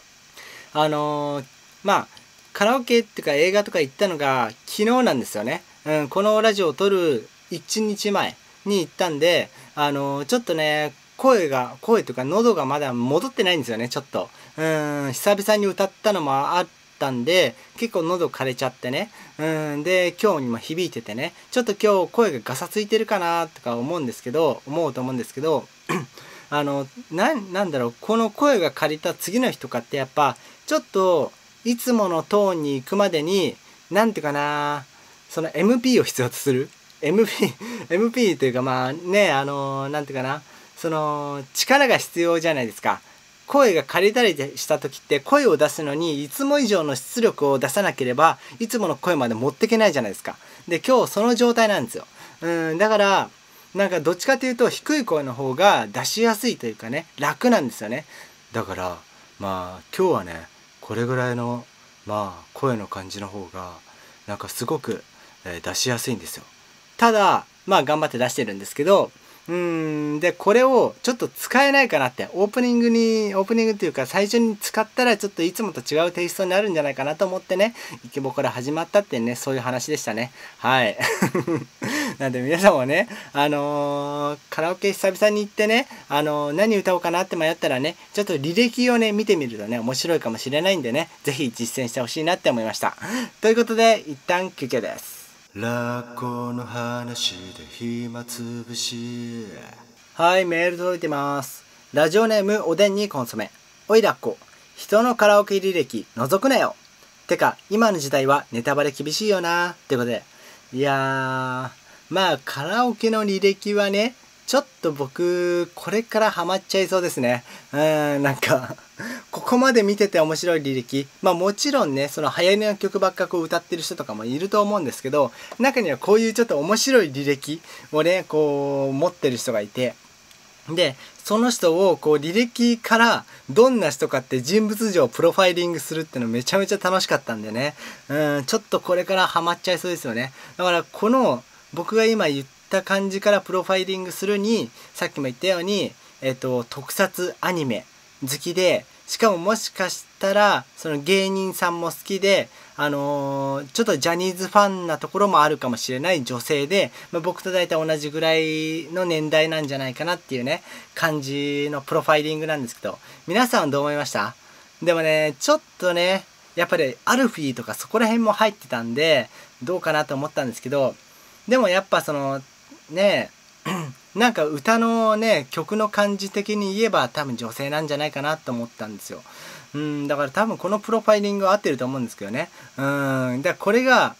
まあ、カラオケっていうか映画とか行ったのが昨日なんですよね。このラジオを撮る1日前に行ったんで、ちょっとね、声というか喉がまだ戻ってないんですよね、ちょっと。久々に歌ったのもあったんで、結構喉枯れちゃってね。で、今日にも響いててね、ちょっと今日声がガサついてるかなとか思うと思うんですけど、なんだろう、この声が借りた次の日とかってやっぱ、ちょっと、いつものトーンに行くまでに、なんていうかな、その MP を必要とする MP というかまあね、なんていうかな、力が必要じゃないですか。声が借りたりした時って声を出すのにいつも以上の出力を出さなければいつもの声まで持っていけないじゃないですか。で、今日その状態なんですよ。だから、なんかどっちかというと低い声の方が出しやすいというかね、楽なんですよね。だから、まあ今日はね、これぐらいのまあ声の感じの方がなんかすごく、出しやすいんですよ。ただまあ頑張って出してるんですけど、でこれをちょっと使えないかなって、オープニングっていうか最初に使ったらちょっといつもと違うテイストになるんじゃないかなと思ってね、イケボから始まったってね、そういう話でしたね。はいなんで皆さんもね、カラオケ久々に行ってね、何歌おうかなって迷ったらね、ちょっと履歴をね見てみるとね面白いかもしれないんでね、ぜひ実践してほしいなって思いました。ということで一旦休憩です。 ラッコの話で暇つぶし。 はい、メール届いてます。ラジオネームおでんにコンソメ。おいラッコ、人のカラオケ履歴覗くなよ。てか今の時代はネタバレ厳しいよなってことで、いやー、まあカラオケの履歴はね、ちょっと僕これからハマっちゃいそうですね。なんかここまで見てて面白い履歴、まあもちろんね、その流行りの曲ばっかこう歌ってる人とかもいると思うんですけど、中にはこういうちょっと面白い履歴をね、こう持ってる人がいて、でその人をこう履歴からどんな人かって人物像をプロファイリングするっていうのめちゃめちゃ楽しかったんでね、ちょっとこれからハマっちゃいそうですよね。だからこの僕が今言った感じからプロファイリングするに、さっきも言ったように、特撮アニメ好きで、しかももしかしたらその芸人さんも好きで、ちょっとジャニーズファンなところもあるかもしれない女性で、僕と大体同じぐらいの年代なんじゃないかなっていうね、感じのプロファイリングなんですけど、皆さんどう思いました？でもね、ちょっとね、やっぱりアルフィーとかそこら辺も入ってたんで、どうかなと思ったんですけど、でもやっぱその、ね、なんか歌のね、曲の感じ的に言えば多分女性なんじゃないかなと思ったんですよ。だから多分このプロファイリングは合ってると思うんですけどね。だからこれが、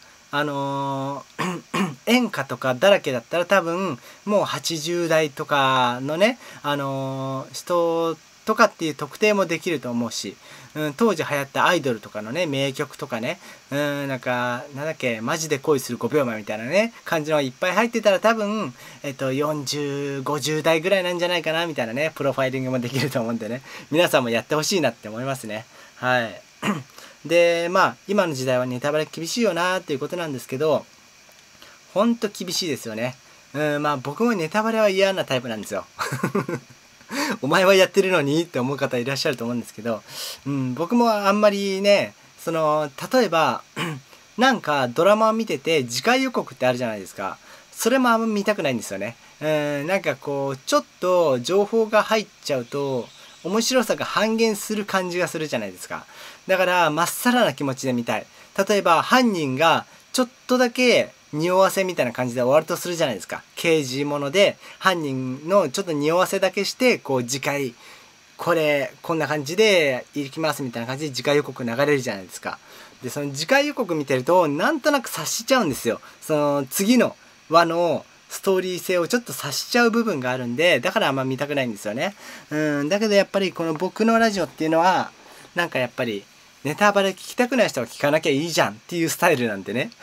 演歌とかだらけだったら多分もう80代とかのね、人とかっていう特定もできると思うし、当時流行ったアイドルとかのね名曲とかね、なんだっけ、マジで恋する5秒前みたいなね感じのいっぱい入ってたら多分40、50代ぐらいなんじゃないかなみたいなねプロファイリングもできると思うんでね、皆さんもやってほしいなって思いますね。はいで今の時代はネタバレ厳しいよなっていうことなんですけど、ほんと厳しいですよね。僕もネタバレは嫌なタイプなんですよお前はやってるのにって思う方いらっしゃると思うんですけど、僕もあんまりね、例えばなんかドラマを見てて次回予告ってあるじゃないですか。それもあんま見たくないんですよね。なんかこうちょっと情報が入っちゃうと面白さが半減する感じがするじゃないですか。だからまっさらな気持ちで見たい。例えば犯人がちょっとだけ匂わせみたいな感じで終わるとするじゃないですか。刑事もので犯人のちょっと匂わせだけしてこう次回こんな感じで行きますみたいな感じで次回予告流れるじゃないですか。でその次回予告見てるとなんとなく察しちゃうんですよ。その次の話のストーリー性をちょっと察しちゃう部分があるんで、だからあんま見たくないんですよね。だけどやっぱりこの僕のラジオっていうのはなんかやっぱりネタバレ聞きたくない人は聞かなきゃいいじゃんっていうスタイルなんでね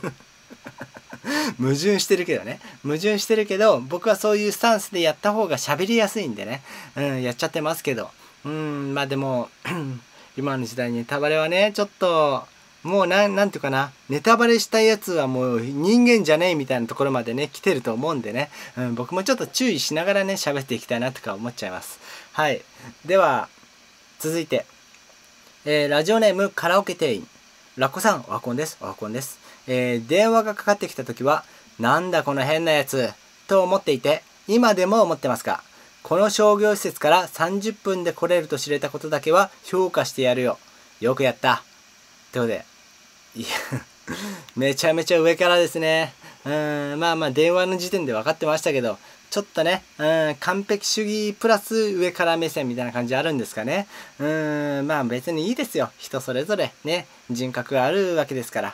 矛盾してるけど僕はそういうスタンスでやった方が喋りやすいんでね、やっちゃってますけど、でも今の時代にネタバレはねちょっともうなんていうかな、ネタバレしたやつはもう人間じゃねえみたいなところまでね来てると思うんでね、僕もちょっと注意しながらね喋っていきたいなとか思っちゃいます。はい、では続いて、ラジオネームカラオケ店員。ラッコさん、おはこんです。おはこんです。電話がかかってきた時はなんだこの変なやつと思っていて、今でも思ってますが、この商業施設から30分で来れると知れたことだけは評価してやるよ。よくやった。ということで、いやめちゃめちゃ上からですね。電話の時点で分かってましたけど、ちょっとね、完璧主義プラス上から目線みたいな感じあるんですかね。別にいいですよ。人それぞれね、人格があるわけですから。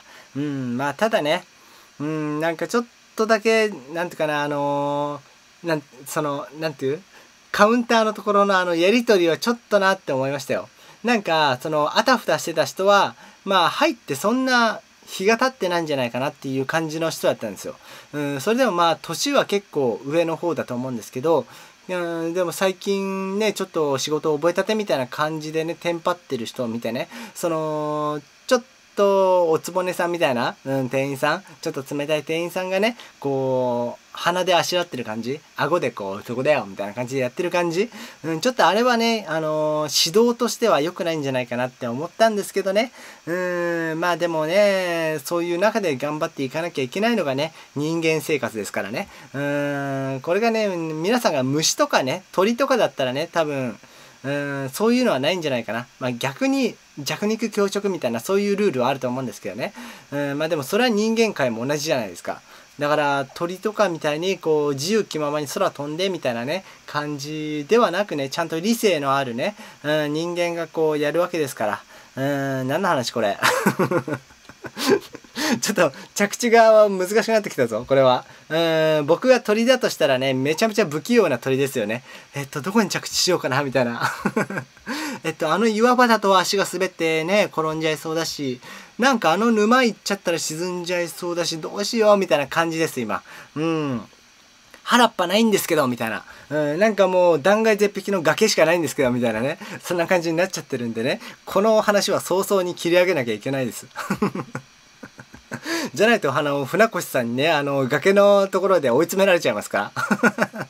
ただね、なんかちょっとだけ、なんていうかな、なんていうカウンターのところのやりとりはちょっとなって思いましたよ。なんか、あたふたしてた人は、入ってそんな日が経ってないんじゃないかなっていう感じの人だったんですよ。それでも年は結構上の方だと思うんですけど、でも最近ね、ちょっと仕事を覚えたてみたいな感じでね、テンパってる人を見てね、ちょっとおつぼねさんみたいな、店員さん、ちょっと冷たい店員さんがね、こう、鼻であしらってる感じ、顎でこう、そこだよみたいな感じでやってる感じ、ちょっとあれはね、指導としては良くないんじゃないかなって思ったんですけどね。でもね、そういう中で頑張っていかなきゃいけないのがね、人間生活ですからね。これがね、皆さんが虫とかね、鳥とかだったらね、多分、そういうのはないんじゃないかな。逆に弱肉強食みたいなそういうルールはあると思うんですけどね。でもそれは人間界も同じじゃないですか。だから鳥とかみたいにこう自由気ままに空飛んでみたいなね感じではなくね、ちゃんと理性のあるね、人間がこうやるわけですから。何の話これちょっと着地が難しくなってきたぞこれは。僕が鳥だとしたらね、めちゃめちゃ不器用な鳥ですよね。どこに着地しようかなみたいな岩場だと足が滑ってね転んじゃいそうだし、なんか沼行っちゃったら沈んじゃいそうだし、どうしようみたいな感じです今。原っぱないんですけどみたいな、なんかもう断崖絶壁の崖しかないんですけどみたいなね、そんな感じになっちゃってるんでね、この話は早々に切り上げなきゃいけないですじゃないと船越さんにね崖のところで追い詰められちゃいますから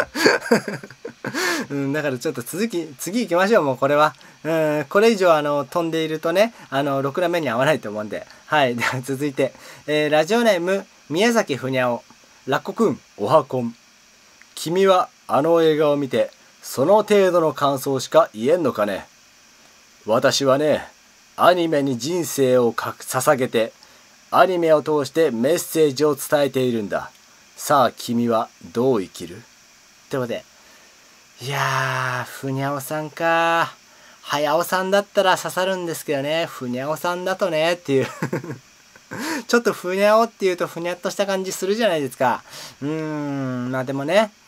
だからちょっと次行きましょう。もうこれはこれ以上飛んでいるとねろくな目に合わないと思うんで。はい、では続いて、ラジオネーム宮崎ふにゃお。ラッコくんおはこん。君は映画を見てその程度の感想しか言えんのかね。私はねアニメに人生を捧げてアニメを通してメッセージを伝えているんだ。さあ君はどう生きる？ってことで、いやーふにゃおさんか。はやおさんだったら刺さるんですけどね、ふにゃおさんだとねっていうちょっとふにゃおっていうとふにゃっとした感じするじゃないですか。でもね、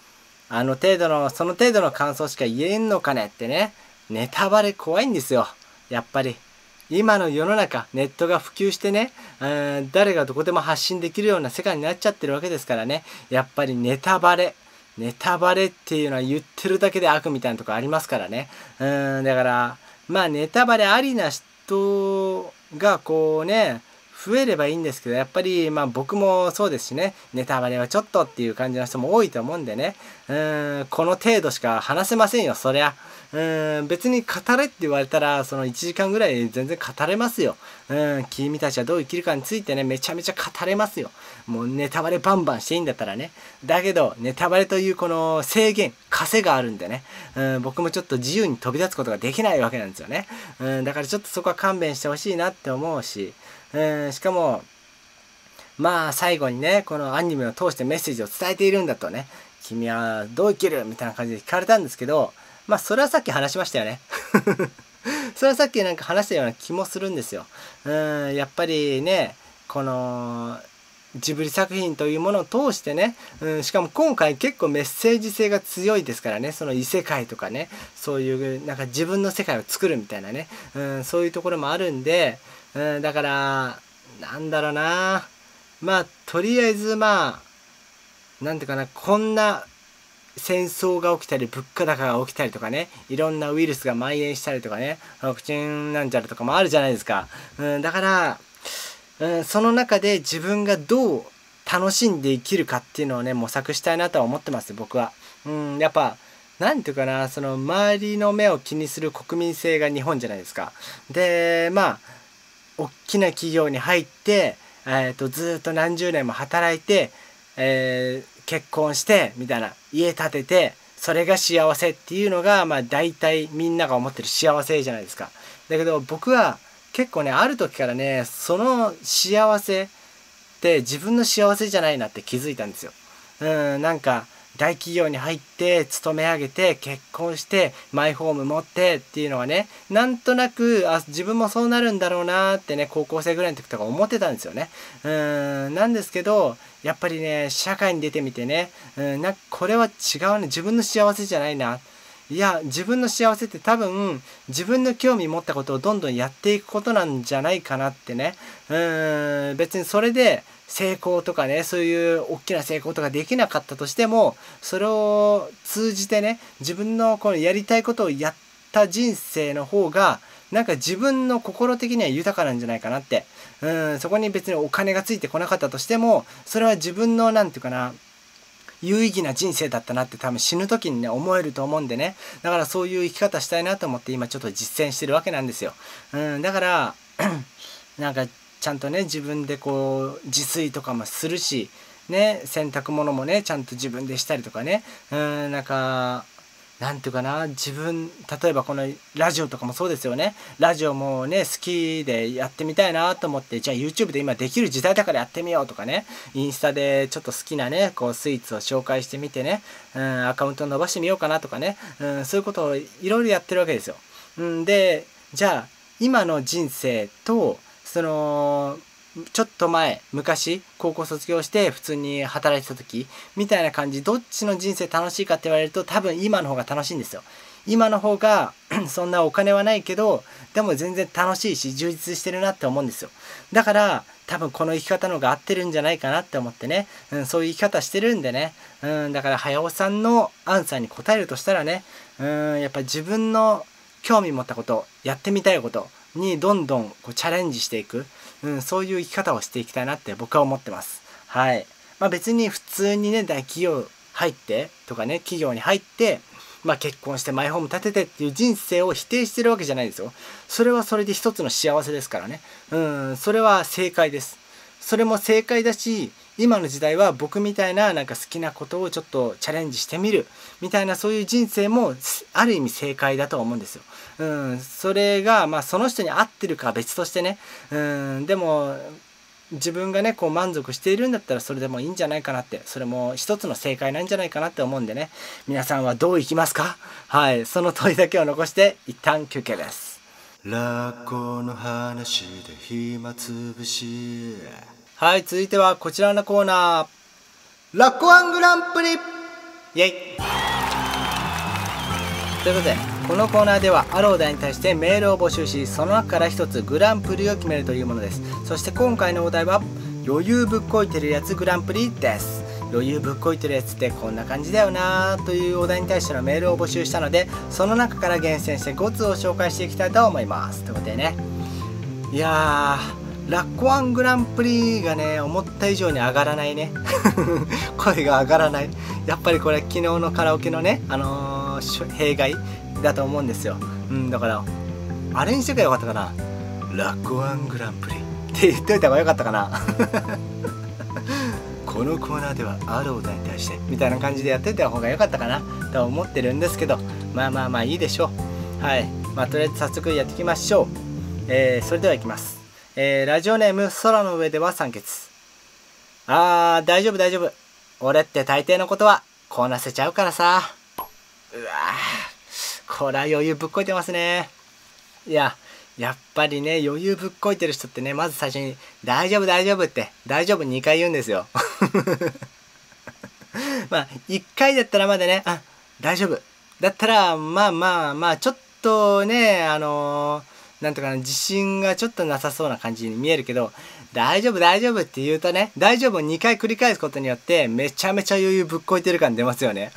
その程度の感想しか言えんのかねってね。ネタバレ怖いんですよ。やっぱり。今の世の中、ネットが普及してね、誰がどこでも発信できるような世界になっちゃってるわけですからね。やっぱりネタバレっていうのは言ってるだけで悪みたいなとこありますからね。だから、まあネタバレありな人がこうね、増えればいいんですけど、やっぱりまあ僕もそうですしね、ネタバレはちょっとっていう感じの人も多いと思うんでね、この程度しか話せませんよ、そりゃ。別に語れって言われたら、その1時間ぐらい全然語れますよ。君たちはどう生きるかについてね、めちゃめちゃ語れますよ。もうネタバレバンバンしていいんだったらね。だけど、ネタバレというこの制限、枷があるんでね、僕もちょっと自由に飛び立つことができないわけなんですよね。だからちょっとそこは勘弁してほしいなって思うし、しかも、まあ最後にね、このアニメを通してメッセージを伝えているんだとね、君はどう生きるみたいな感じで聞かれたんですけど、まあそれはさっき話しましたよね。それはさっきなんか話したような気もするんですよ。やっぱりね、このジブリ作品というものを通してね、しかも今回結構メッセージ性が強いですからね、その異世界とかね、そういうなんか自分の世界を作るみたいなね、そういうところもあるんで、だからなんだろうな、まあとりあえずまあなんていうかな、こんな戦争が起きたり物価高が起きたりとかね、いろんなウイルスが蔓延したりとかね、ワクチンなんちゃらとかもあるじゃないですか。だから、その中で自分がどう楽しんで生きるかっていうのをね、模索したいなとは思ってます、僕は。やっぱなんていうかな、その周りの目を気にする国民性が日本じゃないですか。でまあ大きな企業に入って、ずっと何十年も働いて、結婚してみたいな、家建てて、それが幸せっていうのがまあ大体みんなが思ってる幸せじゃないですか。だけど僕は結構ね、ある時からね、その幸せって自分の幸せじゃないなって気づいたんですよ。なんか大企業に入って勤め上げて結婚してマイホーム持ってっていうのはね、なんとなく自分もそうなるんだろうなってね、高校生ぐらいの時とか思ってたんですよね。なんですけどやっぱりね、社会に出てみてね、なんかこれは違うね、自分の幸せじゃないな。いや、自分の幸せって多分自分の興味持ったことをどんどんやっていくことなんじゃないかなってね。別にそれで成功とかね、そういう大きな成功とかできなかったとしても、それを通じてね、自分のこのやりたいことをやった人生の方がなんか自分の心的には豊かなんじゃないかなって。そこに別にお金がついてこなかったとしても、それは自分のなんていうかな、有意義な人生だったなって多分死ぬ時にね思えると思うんでね。だからそういう生き方したいなと思って今ちょっと実践してるわけなんですよ。だからなんかちゃんとね、自分でこう自炊とかもするしね、洗濯物もねちゃんと自分でしたりとかね、なんかなんていうかな、自分、例えばこのラジオとかもそうですよね。ラジオもね、好きでやってみたいなと思って、じゃあ YouTube で今できる時代だからやってみようとかね、インスタでちょっと好きなね、こうスイーツを紹介してみてね、アカウント伸ばしてみようかなとかね、そういうことをいろいろやってるわけですよ。で、じゃあ今の人生と、その、ちょっと前、昔、高校卒業して普通に働いてた時みたいな感じ、どっちの人生楽しいかって言われると多分今の方が楽しいんですよ。今の方がそんなお金はないけど、でも全然楽しいし充実してるなって思うんですよ。だから多分この生き方の方が合ってるんじゃないかなって思ってね、そういう生き方してるんでね、だから早尾さんのアンサーに答えるとしたらね、やっぱ自分の興味持ったこと、やってみたいことにどんどんこうチャレンジしていく、そういう生き方をしていきたいなって僕は思ってます。はい。別に普通にね、大企業入ってとかね、企業に入って、結婚してマイホーム建ててっていう人生を否定してるわけじゃないですよ。それはそれで一つの幸せですからね。それは正解です。それも正解だし、今の時代は僕みたいななんか好きなことをちょっとチャレンジしてみるみたいな、そういう人生もある意味正解だと思うんですよ。それがその人に合ってるかは別としてね、でも自分がねこう満足しているんだったらそれでもいいんじゃないかなって、それも一つの正解なんじゃないかなって思うんでね、皆さんはどう生きますか？はい、その問いだけを残して一旦休憩です。 ラッコの話で暇つぶし。 はい、続いてはこちらのコーナー、 ラッコワングランプリ。 イエイ。 ということで、このコーナーではあるお題に対してメールを募集し、その中から一つグランプリを決めるというものです。そして今回のお題は余裕ぶっこいてるやつグランプリです。余裕ぶっこいてるやつってこんな感じだよなというお題に対してのメールを募集したので、その中から厳選して5つを紹介していきたいと思います。ということでね、いやー、ラッコワングランプリがね、思った以上に上がらないね声が上がらない。やっぱりこれ昨日のカラオケのね、弊害だと思うんですよ。だからあれにしてからよかったかな、ラッコワングランプリって言っといた方がよかったかなこのコーナーではあるお題に対してみたいな感じでやっておいた方がよかったかなと思ってるんですけど、まあいいでしょう。はい、とりあえず早速やっていきましょう。それではいきます。ラジオネーム空の上では酸欠。大丈夫、俺って大抵のことはこなせちゃうからさ。うわー、これは余裕ぶっこいてますね。いや、やっぱりね、余裕ぶっこいてる人ってね、まず最初に大丈夫って大丈夫2回言うんですよ1回だったらまだね、大丈夫だったらちょっとね、なんとかな、自信がちょっとなさそうな感じに見えるけど、大丈夫って言うとね、大丈夫を2回繰り返すことによってめちゃめちゃ余裕ぶっこいてる感出ますよね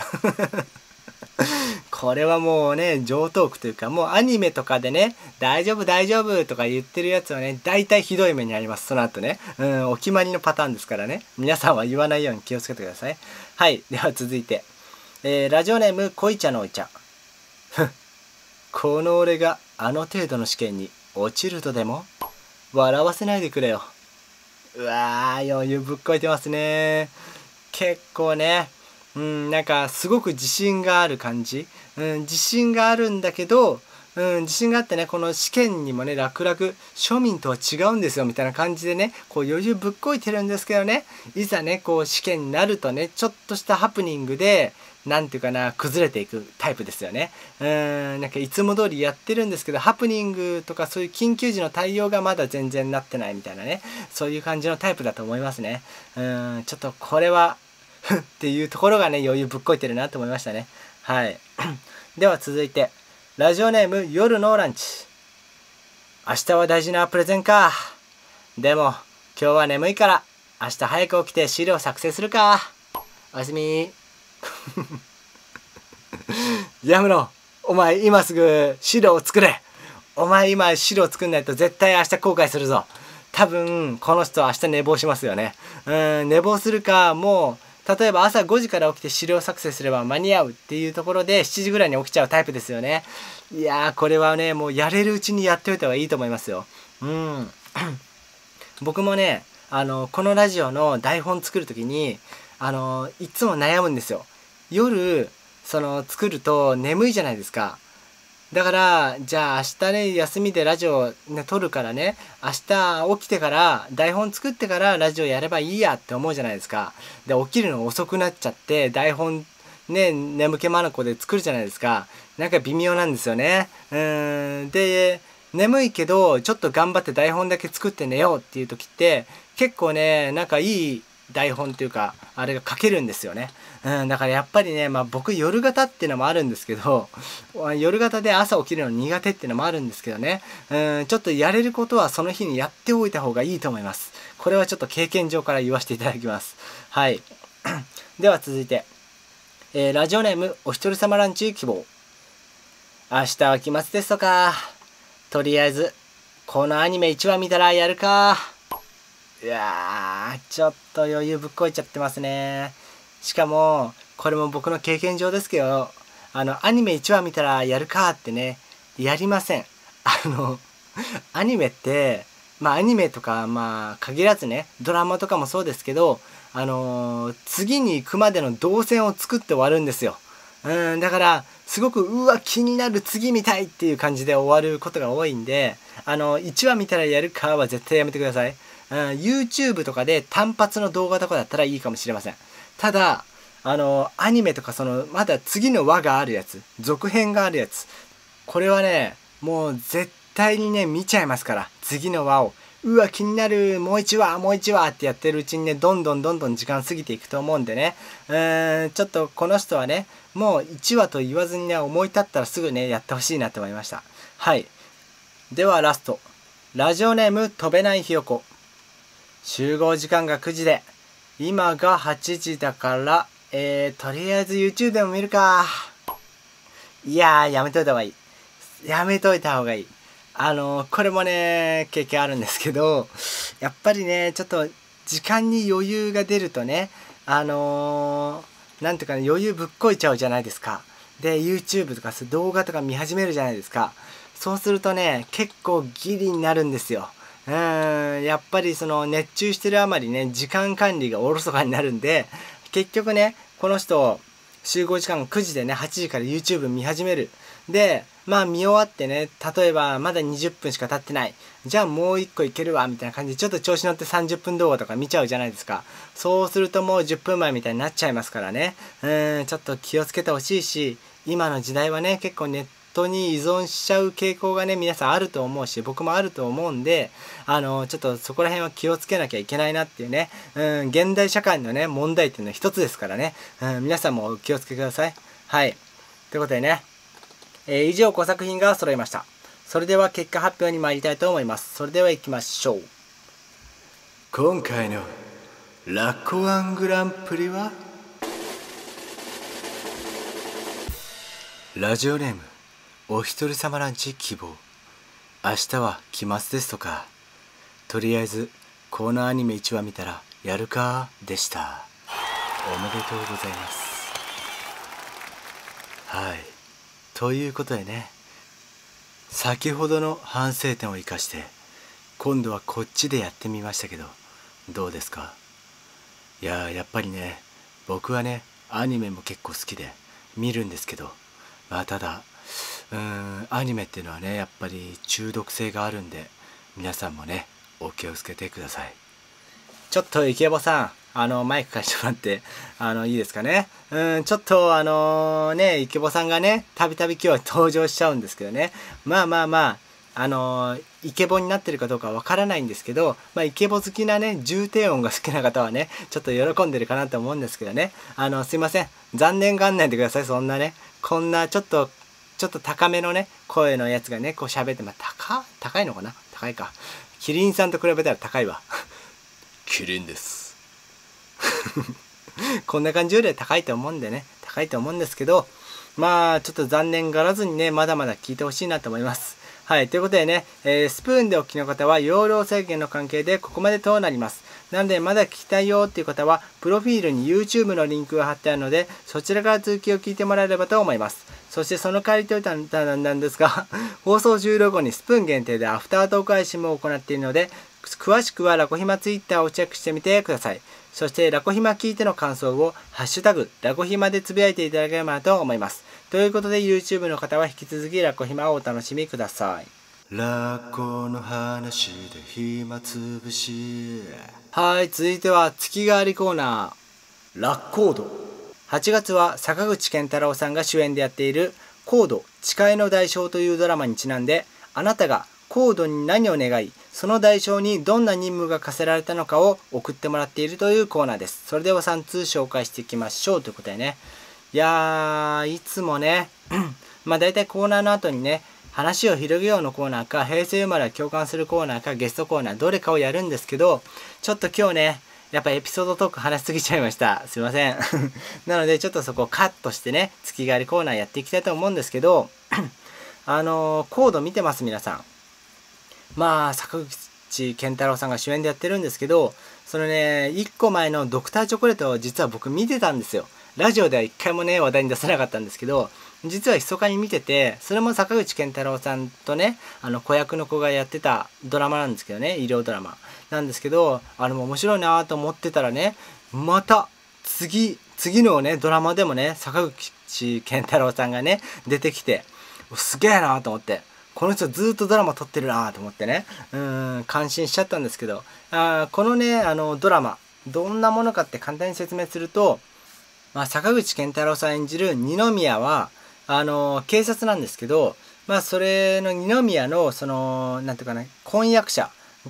これはもうね、常套句というか、もうアニメとかでね、大丈夫とか言ってるやつはね、大体ひどい目にあります。その後ね、お決まりのパターンですからね、皆さんは言わないように気をつけてください。はい、では続いて、ラジオネーム濃茶のおいちゃんこの俺があの程度の試験に落ちるとでも笑わせないでくれよ。うわー、余裕ぶっこいてますね。結構ね、なんかすごく自信がある感じ、自信があるんだけど、自信があってね、この試験にもね、楽々庶民とは違うんですよみたいな感じでね、こう余裕ぶっこいてるんですけどね、いざね、こう試験になるとね、ちょっとしたハプニングでなんていうかな、崩れていくタイプですよね。なんかいつも通りやってるんですけど、ハプニングとかそういう緊急時の対応がまだ全然なってないみたいなね、そういう感じのタイプだと思いますね。ちょっとこれはっていうところがね、余裕ぶっこいてるなと思いましたね。はい。では続いて、ラジオネーム夜のランチ。明日は大事なプレゼンか。でも今日は眠いから明日早く起きて資料作成するか。おやすみやめろ、お前今すぐ資料を作れ。お前今資料作んないと絶対明日後悔するぞ。多分この人は明日寝坊しますよね。寝坊するか、もう例えば朝5時から起きて資料作成すれば間に合うっていうところで7時ぐらいに起きちゃうタイプですよね。いやー、これはね、もうやれるうちにやっておいた方がいいと思いますよ。僕もね、このラジオの台本作る時にいつも悩むんですよ。夜作ると眠いじゃないですか。だからじゃあ明日ね、休みでラジオね撮るからね、明日起きてから台本作ってからラジオやればいいやって思うじゃないですか。で起きるの遅くなっちゃって台本ね、眠気まなこで作るじゃないですか。なんか微妙なんですよね。で眠いけどちょっと頑張って台本だけ作って寝ようっていう時って結構ね、なんかいい台本っていうかあれが書けるんですよね。だからやっぱりね、僕夜型っていうのもあるんですけど、夜型で朝起きるの苦手っていうのもあるんですけどね、ちょっとやれることはその日にやっておいた方がいいと思います。これはちょっと経験上から言わせていただきます。はい。では続いて、ラジオネームお一人様ランチ希望。明日は期末テストか。とりあえずこのアニメ1話見たらやるか。いやー、ちょっと余裕ぶっこいちゃってますね。しかもこれも僕の経験上ですけど、アニメ1話見たらやるかってね、やりません。アニメってアニメとか限らずね、ドラマとかもそうですけど、次に行くまでの動線を作って終わるんですよ。だからすごく気になる、次見たいっていう感じで終わることが多いんで、1話見たらやるかは絶対やめてください。YouTube とかで単発の動画とかだったらいいかもしれません。ただアニメとかまだ次の話があるやつ、続編があるやつ、これはね、もう絶対にね見ちゃいますから、次の話をうわ気になる、もう1話もう1話ってやってるうちにね、どんどん時間過ぎていくと思うんでね、ちょっとこの人はね、もう1話と言わずにね、思い立ったらすぐねやってほしいなと思いました。はい、ではラスト、ラジオネーム飛べないひよこ。集合時間が9時で今が8時だから、とりあえず YouTube でも見るか。いやー、やめといた方がいい。やめといた方がいい。これもね、経験あるんですけど、やっぱりね、ちょっと時間に余裕が出るとね、なんていうかね、余裕ぶっこいちゃうじゃないですか。で、YouTube とか動画とか見始めるじゃないですか。そうするとね、結構ギリになるんですよ。やっぱりその熱中してるあまりね、時間管理がおろそかになるんで、結局ね、この人、集合時間9時でね、8時から YouTube 見始める。で、まあ見終わってね、例えばまだ20分しか経ってない。じゃあもう1個いけるわ、みたいな感じで、ちょっと調子乗って30分動画とか見ちゃうじゃないですか。そうするともう10分前みたいになっちゃいますからね。ちょっと気をつけてほしいし、今の時代はね、結構ネットに依存しちゃう傾向がね、皆さんあると思うし、僕もあると思うんで、ちょっとそこら辺は気をつけなきゃいけないなっていうね、現代社会のね、問題っていうのは一つですからね、皆さんも気をつけてください。はい。ということでね、以上5作品が揃いました。それでは結果発表に参りたいと思います。それでは行きましょう。 今回のラッコワングランプリはラジオネームお一人様ランチ希望。明日は期末ですとか、とりあえずこのアニメ1話見たらやるかでした。おめでとうございます。はい、ということでね、先ほどの反省点を生かして今度はこっちでやってみましたけど、どうですか？やっぱりね、僕はねアニメも結構好きで見るんですけど、ただアニメっていうのはね、やっぱり中毒性があるんで、皆さんもねお気をつけてください。 ちょっとイケボさん、マイク貸してもらっていいですかね。ちょっとイケボさんがね、たびたび今日は登場しちゃうんですけどね、イケボになってるかどうかわからないんですけど、イケボ好きなね、重低音が好きな方はね、ちょっと喜んでるかなと思うんですけどね、すいません、残念がんないでください。そんなね、こんなちょっと高めのね声のやつがね、こう喋って、高いのかな、高いか、キリンさんと比べたら高いわキリンですこんな感じよりは高いと思うんでね、高いと思うんですけど、ちょっと残念がらずにね、まだまだ聞いてほしいなと思います。はい、ということでね、スプーンでお聞きの方は容量制限の関係でここまでとなります。なのでまだ聞きたいよっていう方は、プロフィールに YouTube のリンクが貼ってあるので、そちらから続きを聞いてもらえればと思います。そしてその代わりといたなんですが、放送終了後にスプーン限定でアフタートーク配信も行っているので、詳しくはラコヒマツイッターをチェックしてみてください。そしてラコヒマ聞いての感想をハッシュタグラコヒマでつぶやいていただければと思います。ということで YouTube の方は引き続きラコヒマをお楽しみください。 ラッコの話で暇つぶし。 はい、続いては月替わりコーナー、ラッコード。8月は坂口健太郎さんが主演でやっているコード誓いの代償というドラマにちなんで、あなたがコードに何を願い、その代償にどんな任務が課せられたのかを送ってもらっているというコーナーです。それでは3通紹介していきましょうということでね。いつもねだいたいコーナーの後にね、話を広げようのコーナーか、平成生まれは共感するコーナーか、ゲストコーナーどれかをやるんですけど、ちょっと今日ね、やっぱエピソードトーク話しすぎちゃいました。すいませんなのでちょっとそこをカットしてね、月替わりコーナーやっていきたいと思うんですけどコード見てます皆さん。坂口健太郎さんが主演でやってるんですけど、そのね、1個前のドクターチョコレートを実は僕見てたんですよ。ラジオでは1回もね、話題に出せなかったんですけど、実は密かに見てて、それも坂口健太郎さんとね、子役の子がやってたドラマなんですけどね、医療ドラマなんですけど、面白いなと思ってたらね、また次のね、ドラマでもね、坂口健太郎さんがね、出てきて、すげえなと思って、この人ずっとドラマ撮ってるなと思ってね、感心しちゃったんですけど、このね、ドラマ、どんなものかって簡単に説明すると、坂口健太郎さん演じる二宮は、警察なんですけど、それの二宮の、なんていうかね、婚約者が、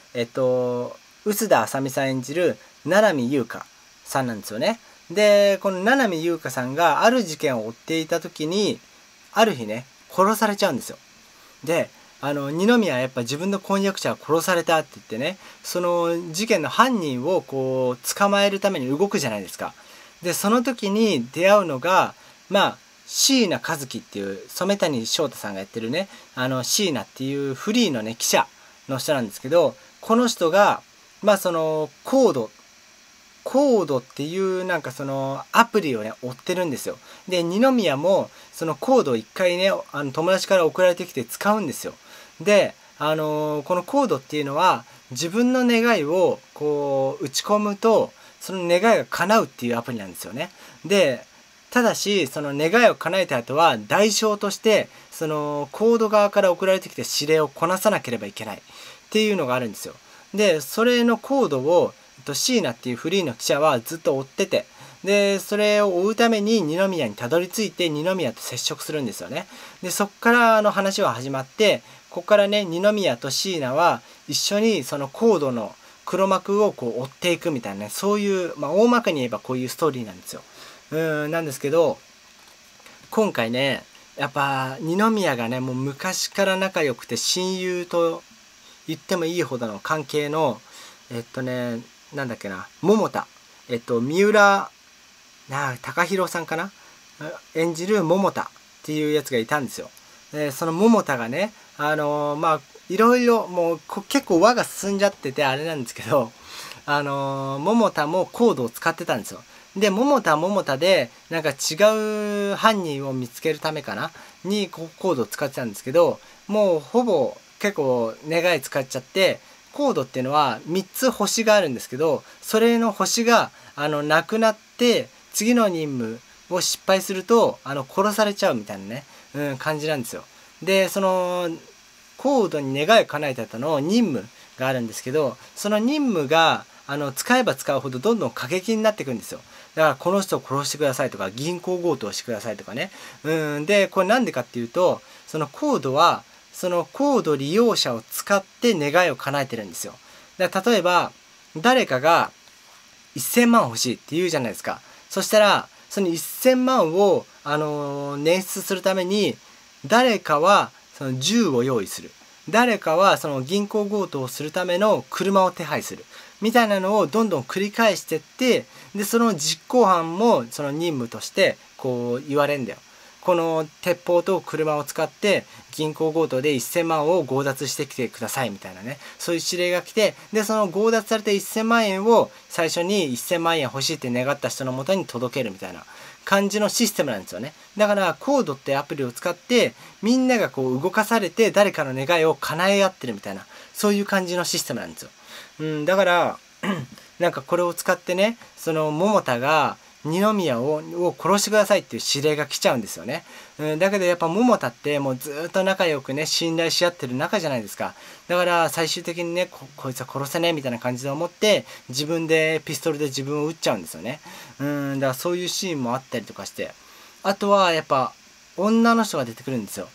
臼田あさみさん演じる七海優香さんなんですよね。でこの七海優香さんがある事件を追っていた時にある日ね殺されちゃうんですよ。で二宮はやっぱ自分の婚約者が殺されたって言ってね、その事件の犯人をこう捕まえるために動くじゃないですか。でその時に出会うのが椎名一樹っていう染谷将太さんがやってるね椎名っていうフリーのね記者の人なんですけど、この人がそのコードっていうなんかそのアプリをね追ってるんですよ。で二宮もそのコードを一回ね友達から送られてきて使うんですよ。でこのコードっていうのは自分の願いをこう打ち込むとその願いが叶うっていうアプリなんですよね。でただしその願いを叶えた後は代償としてそのコード側から送られてきた指令をこなさなければいけないっていうのがあるんですよ。でそれのコードを椎名っていうフリーの記者はずっと追ってて、でそれを追うために二宮にたどり着いて二宮と接触するんですよね。でそっから話は始まって、ここからね二宮と椎名は一緒にそのコードの黒幕をこう追っていくみたいなね、そういう、大まかに言えばこういうストーリーなんですよ。なんですけど今回ねやっぱ二宮がねもう昔から仲良くて親友と言ってもいいほどの関係のなんだっけな、桃田三浦貴大さんかな演じる桃田っていうやつがいたんですよ。その桃田がねいろいろもう結構輪が進んじゃっててあれなんですけど桃田もコードを使ってたんですよ。で桃田でなんか違う犯人を見つけるためかなにコードを使ってたんですけど、もうほぼ結構願い使っちゃって、コードっていうのは3つ星があるんですけど、それの星がなくなって次の任務を失敗すると殺されちゃうみたいなね、感じなんですよ。でそのコードに願いを叶えた後の任務があるんですけど、その任務が使えば使うほどどんどん過激になっていくんですよ。だからこの人を殺してくださいとか銀行強盗をしてくださいとかね。でこれなんでかっていうと、そのコードはそのコード利用者を使って願いを叶えてるんですよ。だから例えば誰かが1000万欲しいって言うじゃないですか。そしたらその1000万を捻出するために誰かはその銃を用意する、誰かはその銀行強盗をするための車を手配するみたいなのをどんどん繰り返してって、でその実行犯もその任務としてこう言われるんだよ。この鉄砲と車を使って銀行強盗で1000万を強奪してきてくださいみたいなね、そういう指令が来て、でその強奪された1000万円を最初に1000万円欲しいって願った人のもとに届けるみたいな感じのシステムなんですよね。だからコードってアプリを使ってみんながこう動かされて誰かの願いを叶え合ってるみたいな、そういう感じのシステムなんですよ。だからなんかこれを使ってね、その桃田が二宮を殺してくださいっていう指令が来ちゃうんですよね。だけどやっぱ桃田ってもうずっと仲良くね信頼し合ってる仲じゃないですか。だから最終的にね こいつは殺せねえみたいな感じで思って自分でピストルで自分を撃っちゃうんですよね。だからそういうシーンもあったりとかして、あとはやっぱ女の人が出てくるんですよ。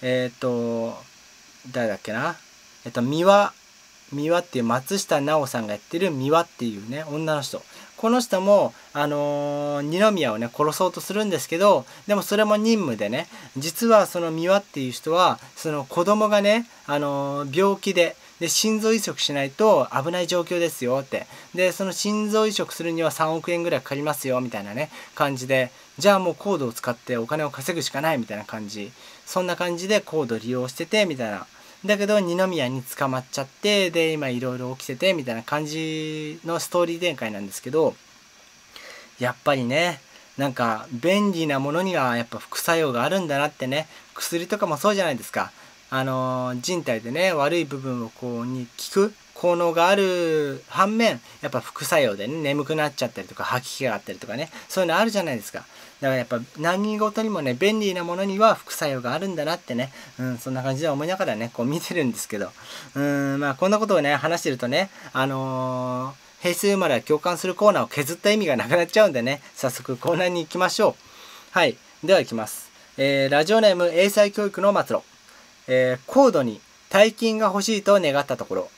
誰だっけな、三輪っていう松下奈緒さんがやってる三輪っていうね女の人、この人も二宮をね殺そうとするんですけど、でもそれも任務でね、実はその三輪っていう人はその子供がね病気で心臓移植しないと危ない状況ですよって、でその心臓移植するには3億円ぐらいかかりますよみたいなね感じで、じゃあもうコードを使ってお金を稼ぐしかないみたいな感じ、そんな感じでコード利用しててみたいな。だけど二宮に捕まっちゃって、で今いろいろ起きててみたいな感じのストーリー展開なんですけど、やっぱりねなんか便利なものにはやっぱ副作用があるんだなってね、薬とかもそうじゃないですか。人体でね悪い部分をこうに効く効能がある反面、やっぱ副作用でね眠くなっちゃったりとか吐き気があったりとかね、そういうのあるじゃないですか。だからやっぱ何事にもね便利なものには副作用があるんだなってね、そんな感じで思いながらねこう見てるんですけど、こんなことをね話してるとね平成生まれは共感するコーナーを削った意味がなくなっちゃうんでね、早速コーナーに行きましょう。はい、では行きます。ラジオネーム英才教育の末路。コードに大金が欲しいと願ったところ、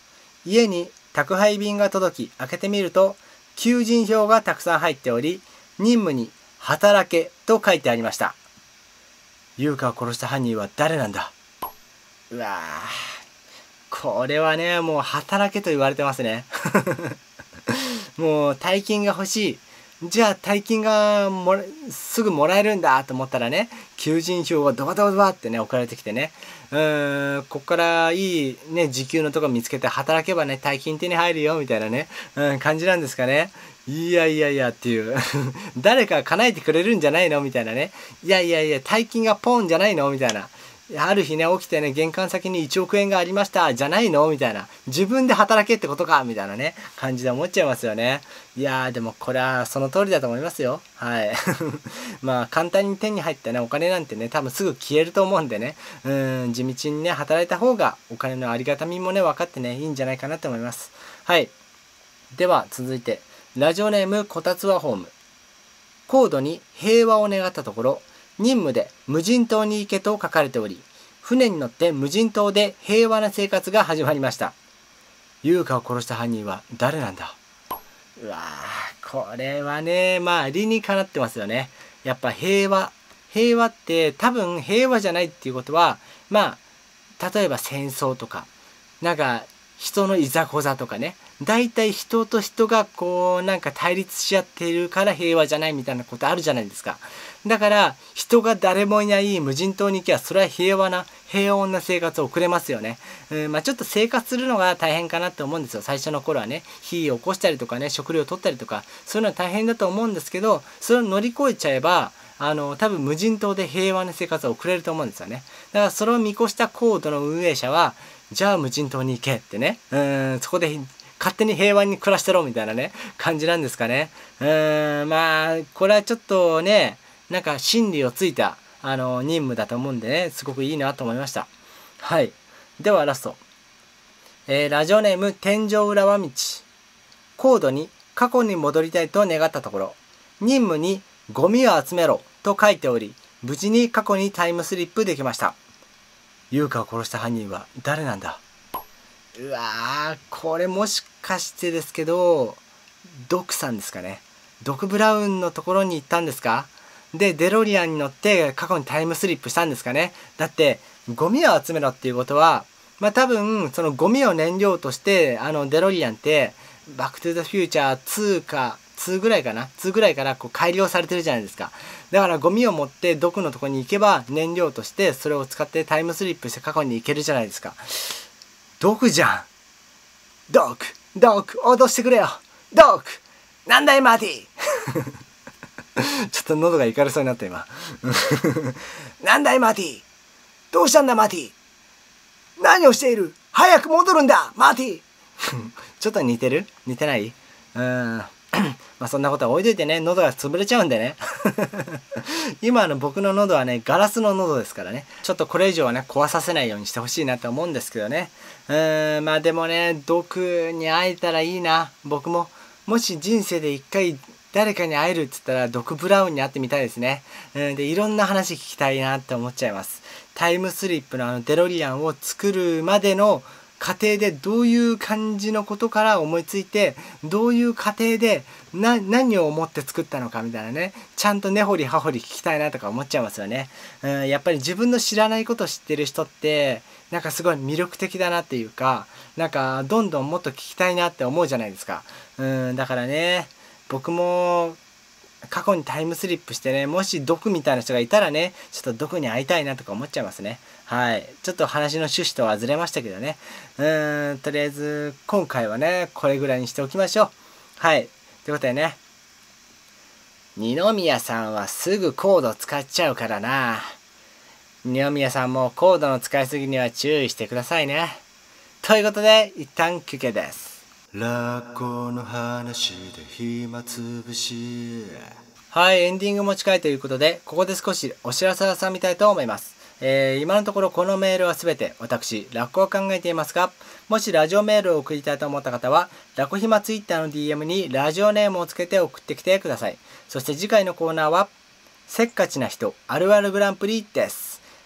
家に宅配便が届き、開けてみると、求人票がたくさん入っており、任務に働けと書いてありました。優香を殺した犯人は誰なんだ。うわぁ、これはね、もう働けと言われてますね。もう大金が欲しい。じゃあ大金がすぐもらえるんだと思ったらね、求人票がドバドバドバってね、送られてきてね、こっからいいね、時給のとこ見つけて働けばね、大金手に入るよみたいなね、感じなんですかね。いやいやいやっていう誰か叶えてくれるんじゃないのみたいなね。いやいやいや、大金がポンじゃないのみたいな。ある日ね、起きてね、玄関先に1億円がありましたじゃないのみたいな。自分で働けってことかみたいなね、感じで思っちゃいますよね。いやー、でもこれはその通りだと思いますよ。はい。まあ簡単に手に入ったね、お金なんてね、多分すぐ消えると思うんでね、地道にね、働いた方がお金のありがたみもね、分かってね、いいんじゃないかなと思います。はい。では続いて、ラジオネームこたつわホーム。高度に平和を願ったところ、任務で無人島に行けと書かれており、船に乗って無人島で平和な生活が始まりました。優香を殺した犯人は誰なんだ。うわー、これはね、まあ理にかなってますよね。やっぱ平和って多分平和じゃないっていうことは、まあ例えば戦争とか、なんか人のいざこざとかね、大体人と人がこうなんか対立し合っているから平和じゃないみたいなことあるじゃないですか。だから人が誰もいない無人島に行けばそれは平穏な生活を送れますよね。まあちょっと生活するのが大変かなって思うんですよ。最初の頃はね、火を起こしたりとかね、食料を取ったりとか、そういうのは大変だと思うんですけど、それを乗り越えちゃえば多分無人島で平和な生活を送れると思うんですよね。だからそれを見越したコードの運営者は、じゃあ無人島に行けってね、そこで勝手に平和に暮らしてろみたいなね、感じなんですかね。まあこれはちょっとね、なんか真理をついた任務だと思うんでね、すごくいいなと思いました。はい。ではラスト。ラジオネーム天井裏は道。高度に過去に戻りたいと願ったところ、任務にゴミを集めろと書いており、無事に過去にタイムスリップできました。優香を殺した犯人は誰なんだ。うわー、これもしかしてですけど、ドクさんですかね。ドクブラウンのところに行ったんですか。で、デロリアンに乗って過去にタイムスリップしたんですかね。だって、ゴミを集めろっていうことは、まあ多分、そのゴミを燃料として、デロリアンって、バックトゥザフューチャー2か、2ぐらいからこう改良されてるじゃないですか。だからゴミを持ってドクのとこに行けば燃料としてそれを使ってタイムスリップして過去に行けるじゃないですか。ドクじゃん。ドク脅してくれよ。ドクなんだいマーティちょっと喉がいかれそうになった今なんだいマーティ、どうしたんだマーティ、何をしている、早く戻るんだマーティちょっと似てる？似てない？まあそんなことは置いといてね、喉が潰れちゃうんでね今僕の喉はね、ガラスの喉ですからね、ちょっとこれ以上はね、壊させないようにしてほしいなと思うんですけどね。まあでもね、毒に会えたらいいな。僕ももし人生で一回誰かに会えるって言ったらドク・ブラウンに会ってみたいですね。でいろんな話聞きたいなって思っちゃいます。タイムスリップのデロリアンを作るまでの過程でどういう感じのことから思いついて、どういう過程で何を思って作ったのかみたいなね、ちゃんと根掘り葉掘り聞きたいなとか思っちゃいますよね。やっぱり自分の知らないことを知ってる人ってなんかすごい魅力的だなっていうか、なんかどんどんもっと聞きたいなって思うじゃないですか。だからね、僕も過去にタイムスリップしてね、もし毒みたいな人がいたらね、ちょっと毒に会いたいなとか思っちゃいますね。はい。ちょっと話の趣旨とはずれましたけどね。とりあえず今回はね、これぐらいにしておきましょう。はい。ということでね、二宮さんはすぐコード使っちゃうからな。二宮さんもコードの使いすぎには注意してくださいね。ということで、一旦休憩です。 ラッコの話で暇つぶし。 はい、エンディングも近いということで、ここで少しお知らせを挟みたいと思います。今のところこのメールはすべて私、ラッコを考えていますが、もしラジオメールを送りたいと思った方は、ラコ暇ツイッターの DM にラジオネームをつけて送ってきてください。そして次回のコーナーは、せっかちな人あるあるグランプリです。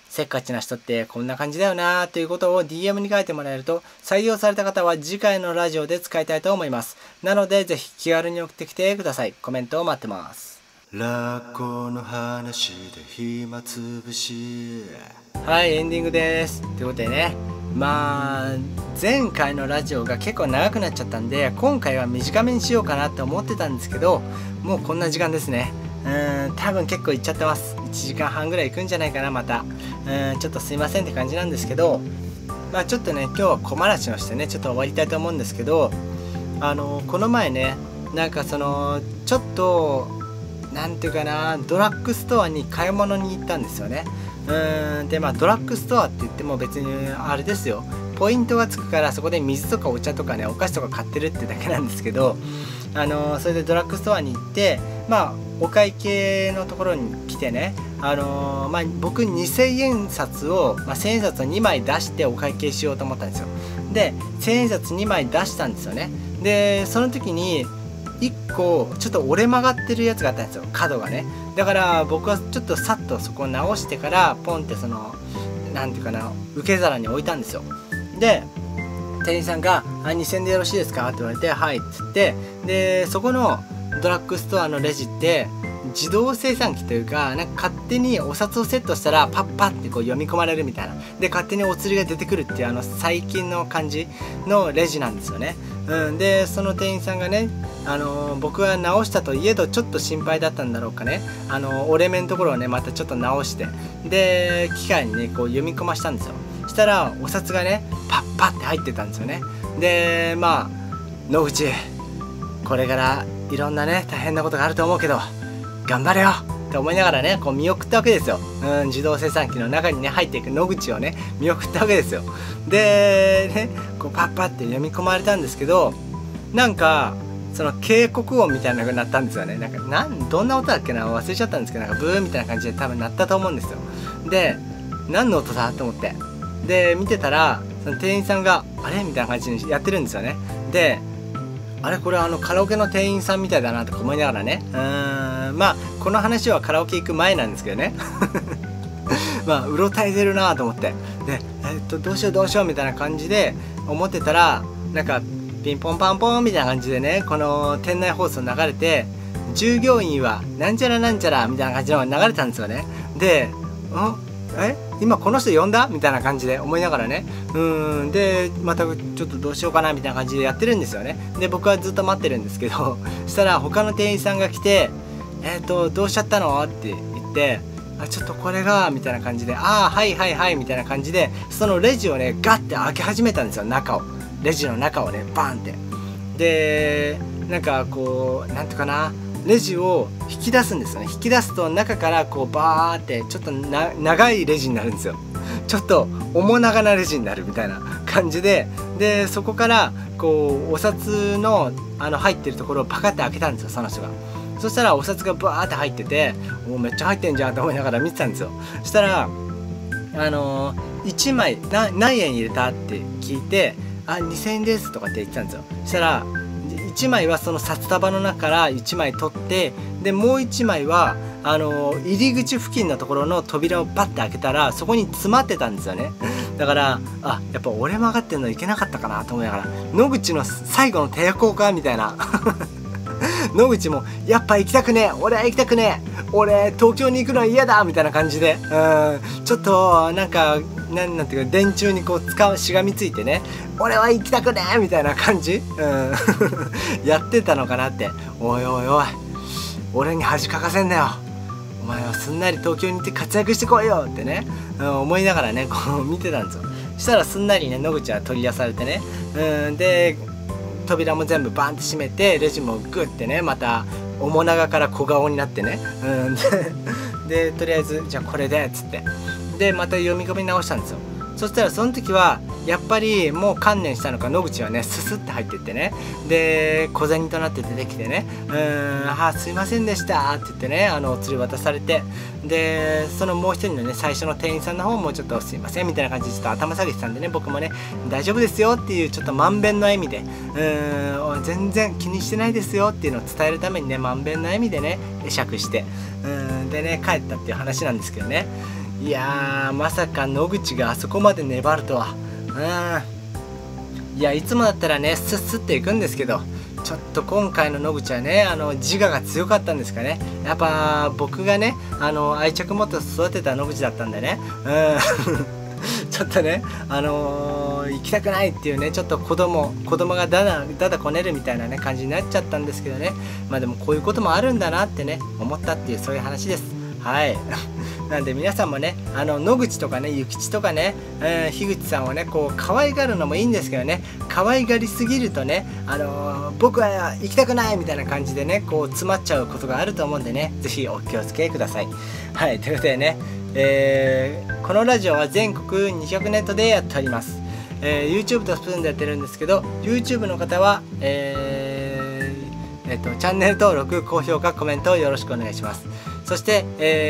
せっかちな人ってこんな感じだよなーということを DM に書いてもらえると、採用された方は次回のラジオで使いたいと思います。なのでぜひ気軽に送ってきてください。コメントを待ってます。 ラッコの話で暇つぶし。 はい、エンディングです。ということでね、前回のラジオが結構長くなっちゃったんで、今回は短めにしようかなって思ってたんですけど、もうこんな時間ですね。多分結構いっちゃってます。1時間半ぐらいいくんじゃないかな、また。ちょっとすいませんって感じなんですけど、ちょっとね、今日は小話をしてね、ちょっと終わりたいと思うんですけど、この前ね、なんかちょっと、なんていうかな、ドラッグストアに買い物に行ったんですよね。でドラッグストアって言っても別にあれですよ、ポイントがつくからそこで水とかお茶とかね、お菓子とか買ってるってだけなんですけど、それでドラッグストアに行って、お会計のところに来てね、僕2000円札を、1000円札を2枚出してお会計しようと思ったんですよ。で1000円札2枚出したんですよね。でその時に1個ちょっと折れ曲がってるやつがあったんですよ、角がね。だから僕はちょっとさっとそこを直してからポンってなんていうかな、受け皿に置いたんですよ。で店員さんが「2000円でよろしいですか?」って言われて「はい」っつって、でそこのドラッグストアのレジって自動精算機というか、なんか勝手にお札をセットしたらパッパッってこう読み込まれるみたいな、で勝手にお釣りが出てくるっていう最近の感じのレジなんですよね。でその店員さんがね、僕は直したといえどちょっと心配だったんだろうかね、折れ目のところをねまたちょっと直して、で機械にねこう読み込ましたんですよ。したらお札がねパッパッって入ってたんですよね。で野口、これからいろんなね大変なことがあると思うけど頑張れよって思いながらねこう見送ったわけですよ。自動生産機の中にね入っていく野口をね見送ったわけですよ。でねこうパッパって読み込まれたんですけど、なんかその警告音みたいなのが鳴ったんですよね。どんな音だっけな、忘れちゃったんですけど、なんかブーみたいな感じで多分鳴ったと思うんですよ。で何の音だと思って、で見てたらその店員さんがあれみたいな感じにやってるんですよね。であれこれカラオケの店員さんみたいだなとか思いながらね、この話はカラオケ行く前なんですけどねうろたえてるなと思って、でどうしようみたいな感じで思ってたら、なんかピンポンパンポンみたいな感じでね、この店内放送流れて、従業員はなんちゃらなんちゃらみたいな感じのが流れたんですよね。で今この人呼んだみたいな感じで思いながらね、でまたちょっとどうしようかなみたいな感じでやってるんですよね。で僕はずっと待ってるんですけどしたら他の店員さんが来てどうしちゃったのって言って、ちょっとこれがみたいな感じで、はいはいはいみたいな感じでそのレジをねガッて開け始めたんですよ、レジの中をねバーンって。でなんかこうなんていうかな、レジを引き出すんですよね。引き出すと中からこうバーってちょっと長いレジになるんですよ。ちょっと面長なレジになるみたいな感じで、でそこからこうお札の入ってるところをパカッて開けたんですよ、その人が。そしたらお札がバーって入ってて、めっちゃ入ってんじゃんと思いながら見てたんですよ。そしたら1枚何円入れたって聞いて、2000円ですとかって言ってたんですよ。そしたら1枚はその札束の中から1枚取って、でもう1枚は入り口付近のところの扉をバッて開けたらそこに詰まってたんですよね。だからやっぱ折れ曲がってんのいけなかったかなと思いながら、野口の最後の抵抗かみたいな野口もやっぱ行きたくねえ、俺は行きたくねえ、俺東京に行くのは嫌だみたいな感じで、ちょっとなんかなんていうか電柱にこうしがみついてね、俺は行きたくねえみたいな感じ、やってたのかなって。おいおいおい、俺に恥かかせんなよ、お前はすんなり東京に行って活躍してこいよってね、思いながらねこう見てたんですよ。したらすんなりね野口は取り出されてね、で扉も全部バンって閉めて、レジもグッてねまた面長から小顔になってね、でとりあえずじゃあこれでっつって、でまた読み込み直したんですよ。そしたらその時はやっぱりもう観念したのか野口はねススって入ってってね、で小銭となって出てきてね、すいませんでしたって言ってねお釣り渡されて、でそのもう一人のね最初の店員さんの方もちょっとすいませんみたいな感じでちょっと頭下げてたんでね、僕もね大丈夫ですよっていうちょっと満遍の笑みで全然気にしてないですよっていうのを伝えるためにね満遍の笑みでね会釈してでね帰ったっていう話なんですけどね。いいやー、まさか野口があそこまで粘るとは。いや、いつもだったらねスッスっていくんですけど、ちょっと今回の野口はね自我が強かったんですかね。やっぱ僕がね愛着持って育てた野口だったんでね、ちょっとね行きたくないっていうね、ちょっと子供がだだこねるみたいなね感じになっちゃったんですけどね。まあでもこういうこともあるんだなってね思ったっていう、そういう話です。はいなんで皆さんもね野口とかね諭吉とかね、樋口さんをねこう可愛がるのもいいんですけどね、可愛がりすぎるとね僕は行きたくないみたいな感じでねこう詰まっちゃうことがあると思うんでね、是非お気をつけください。はい、ということでね、このラジオは全国2局ネットでやっております。YouTube とスプーンでやってるんですけど、 YouTube の方はチャンネル登録、高評価、コメントをよろしくお願いします。そして、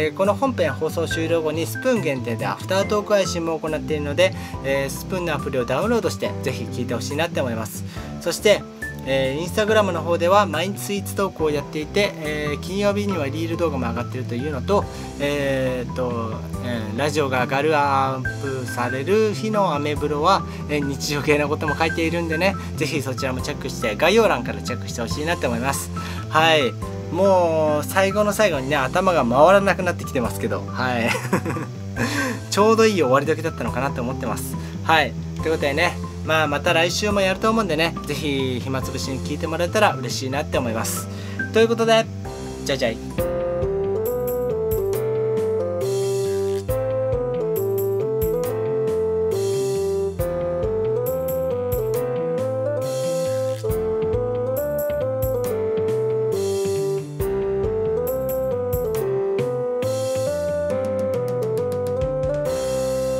この本編放送終了後にスプーン限定でアフタートーク配信も行っているので、スプーンのアプリをダウンロードしてぜひ聞いてほしいなって思います。そしてインスタグラムの方では毎日スイーツトークをやっていて、金曜日にはリール動画も上がっているというのと、ラジオが上がるアップされる日のアメブロは、日常系なことも書いているんでね、ぜひそちらもチェックして概要欄からチェックしてほしいなって思います。はい、もう最後の最後にね頭が回らなくなってきてますけど、はいちょうどいい終わり時だったのかなと思ってます。はい、ということでね、また来週もやると思うんでね、ぜひ暇つぶしに聞いてもらえたら嬉しいなって思います。ということで、じゃいじゃい。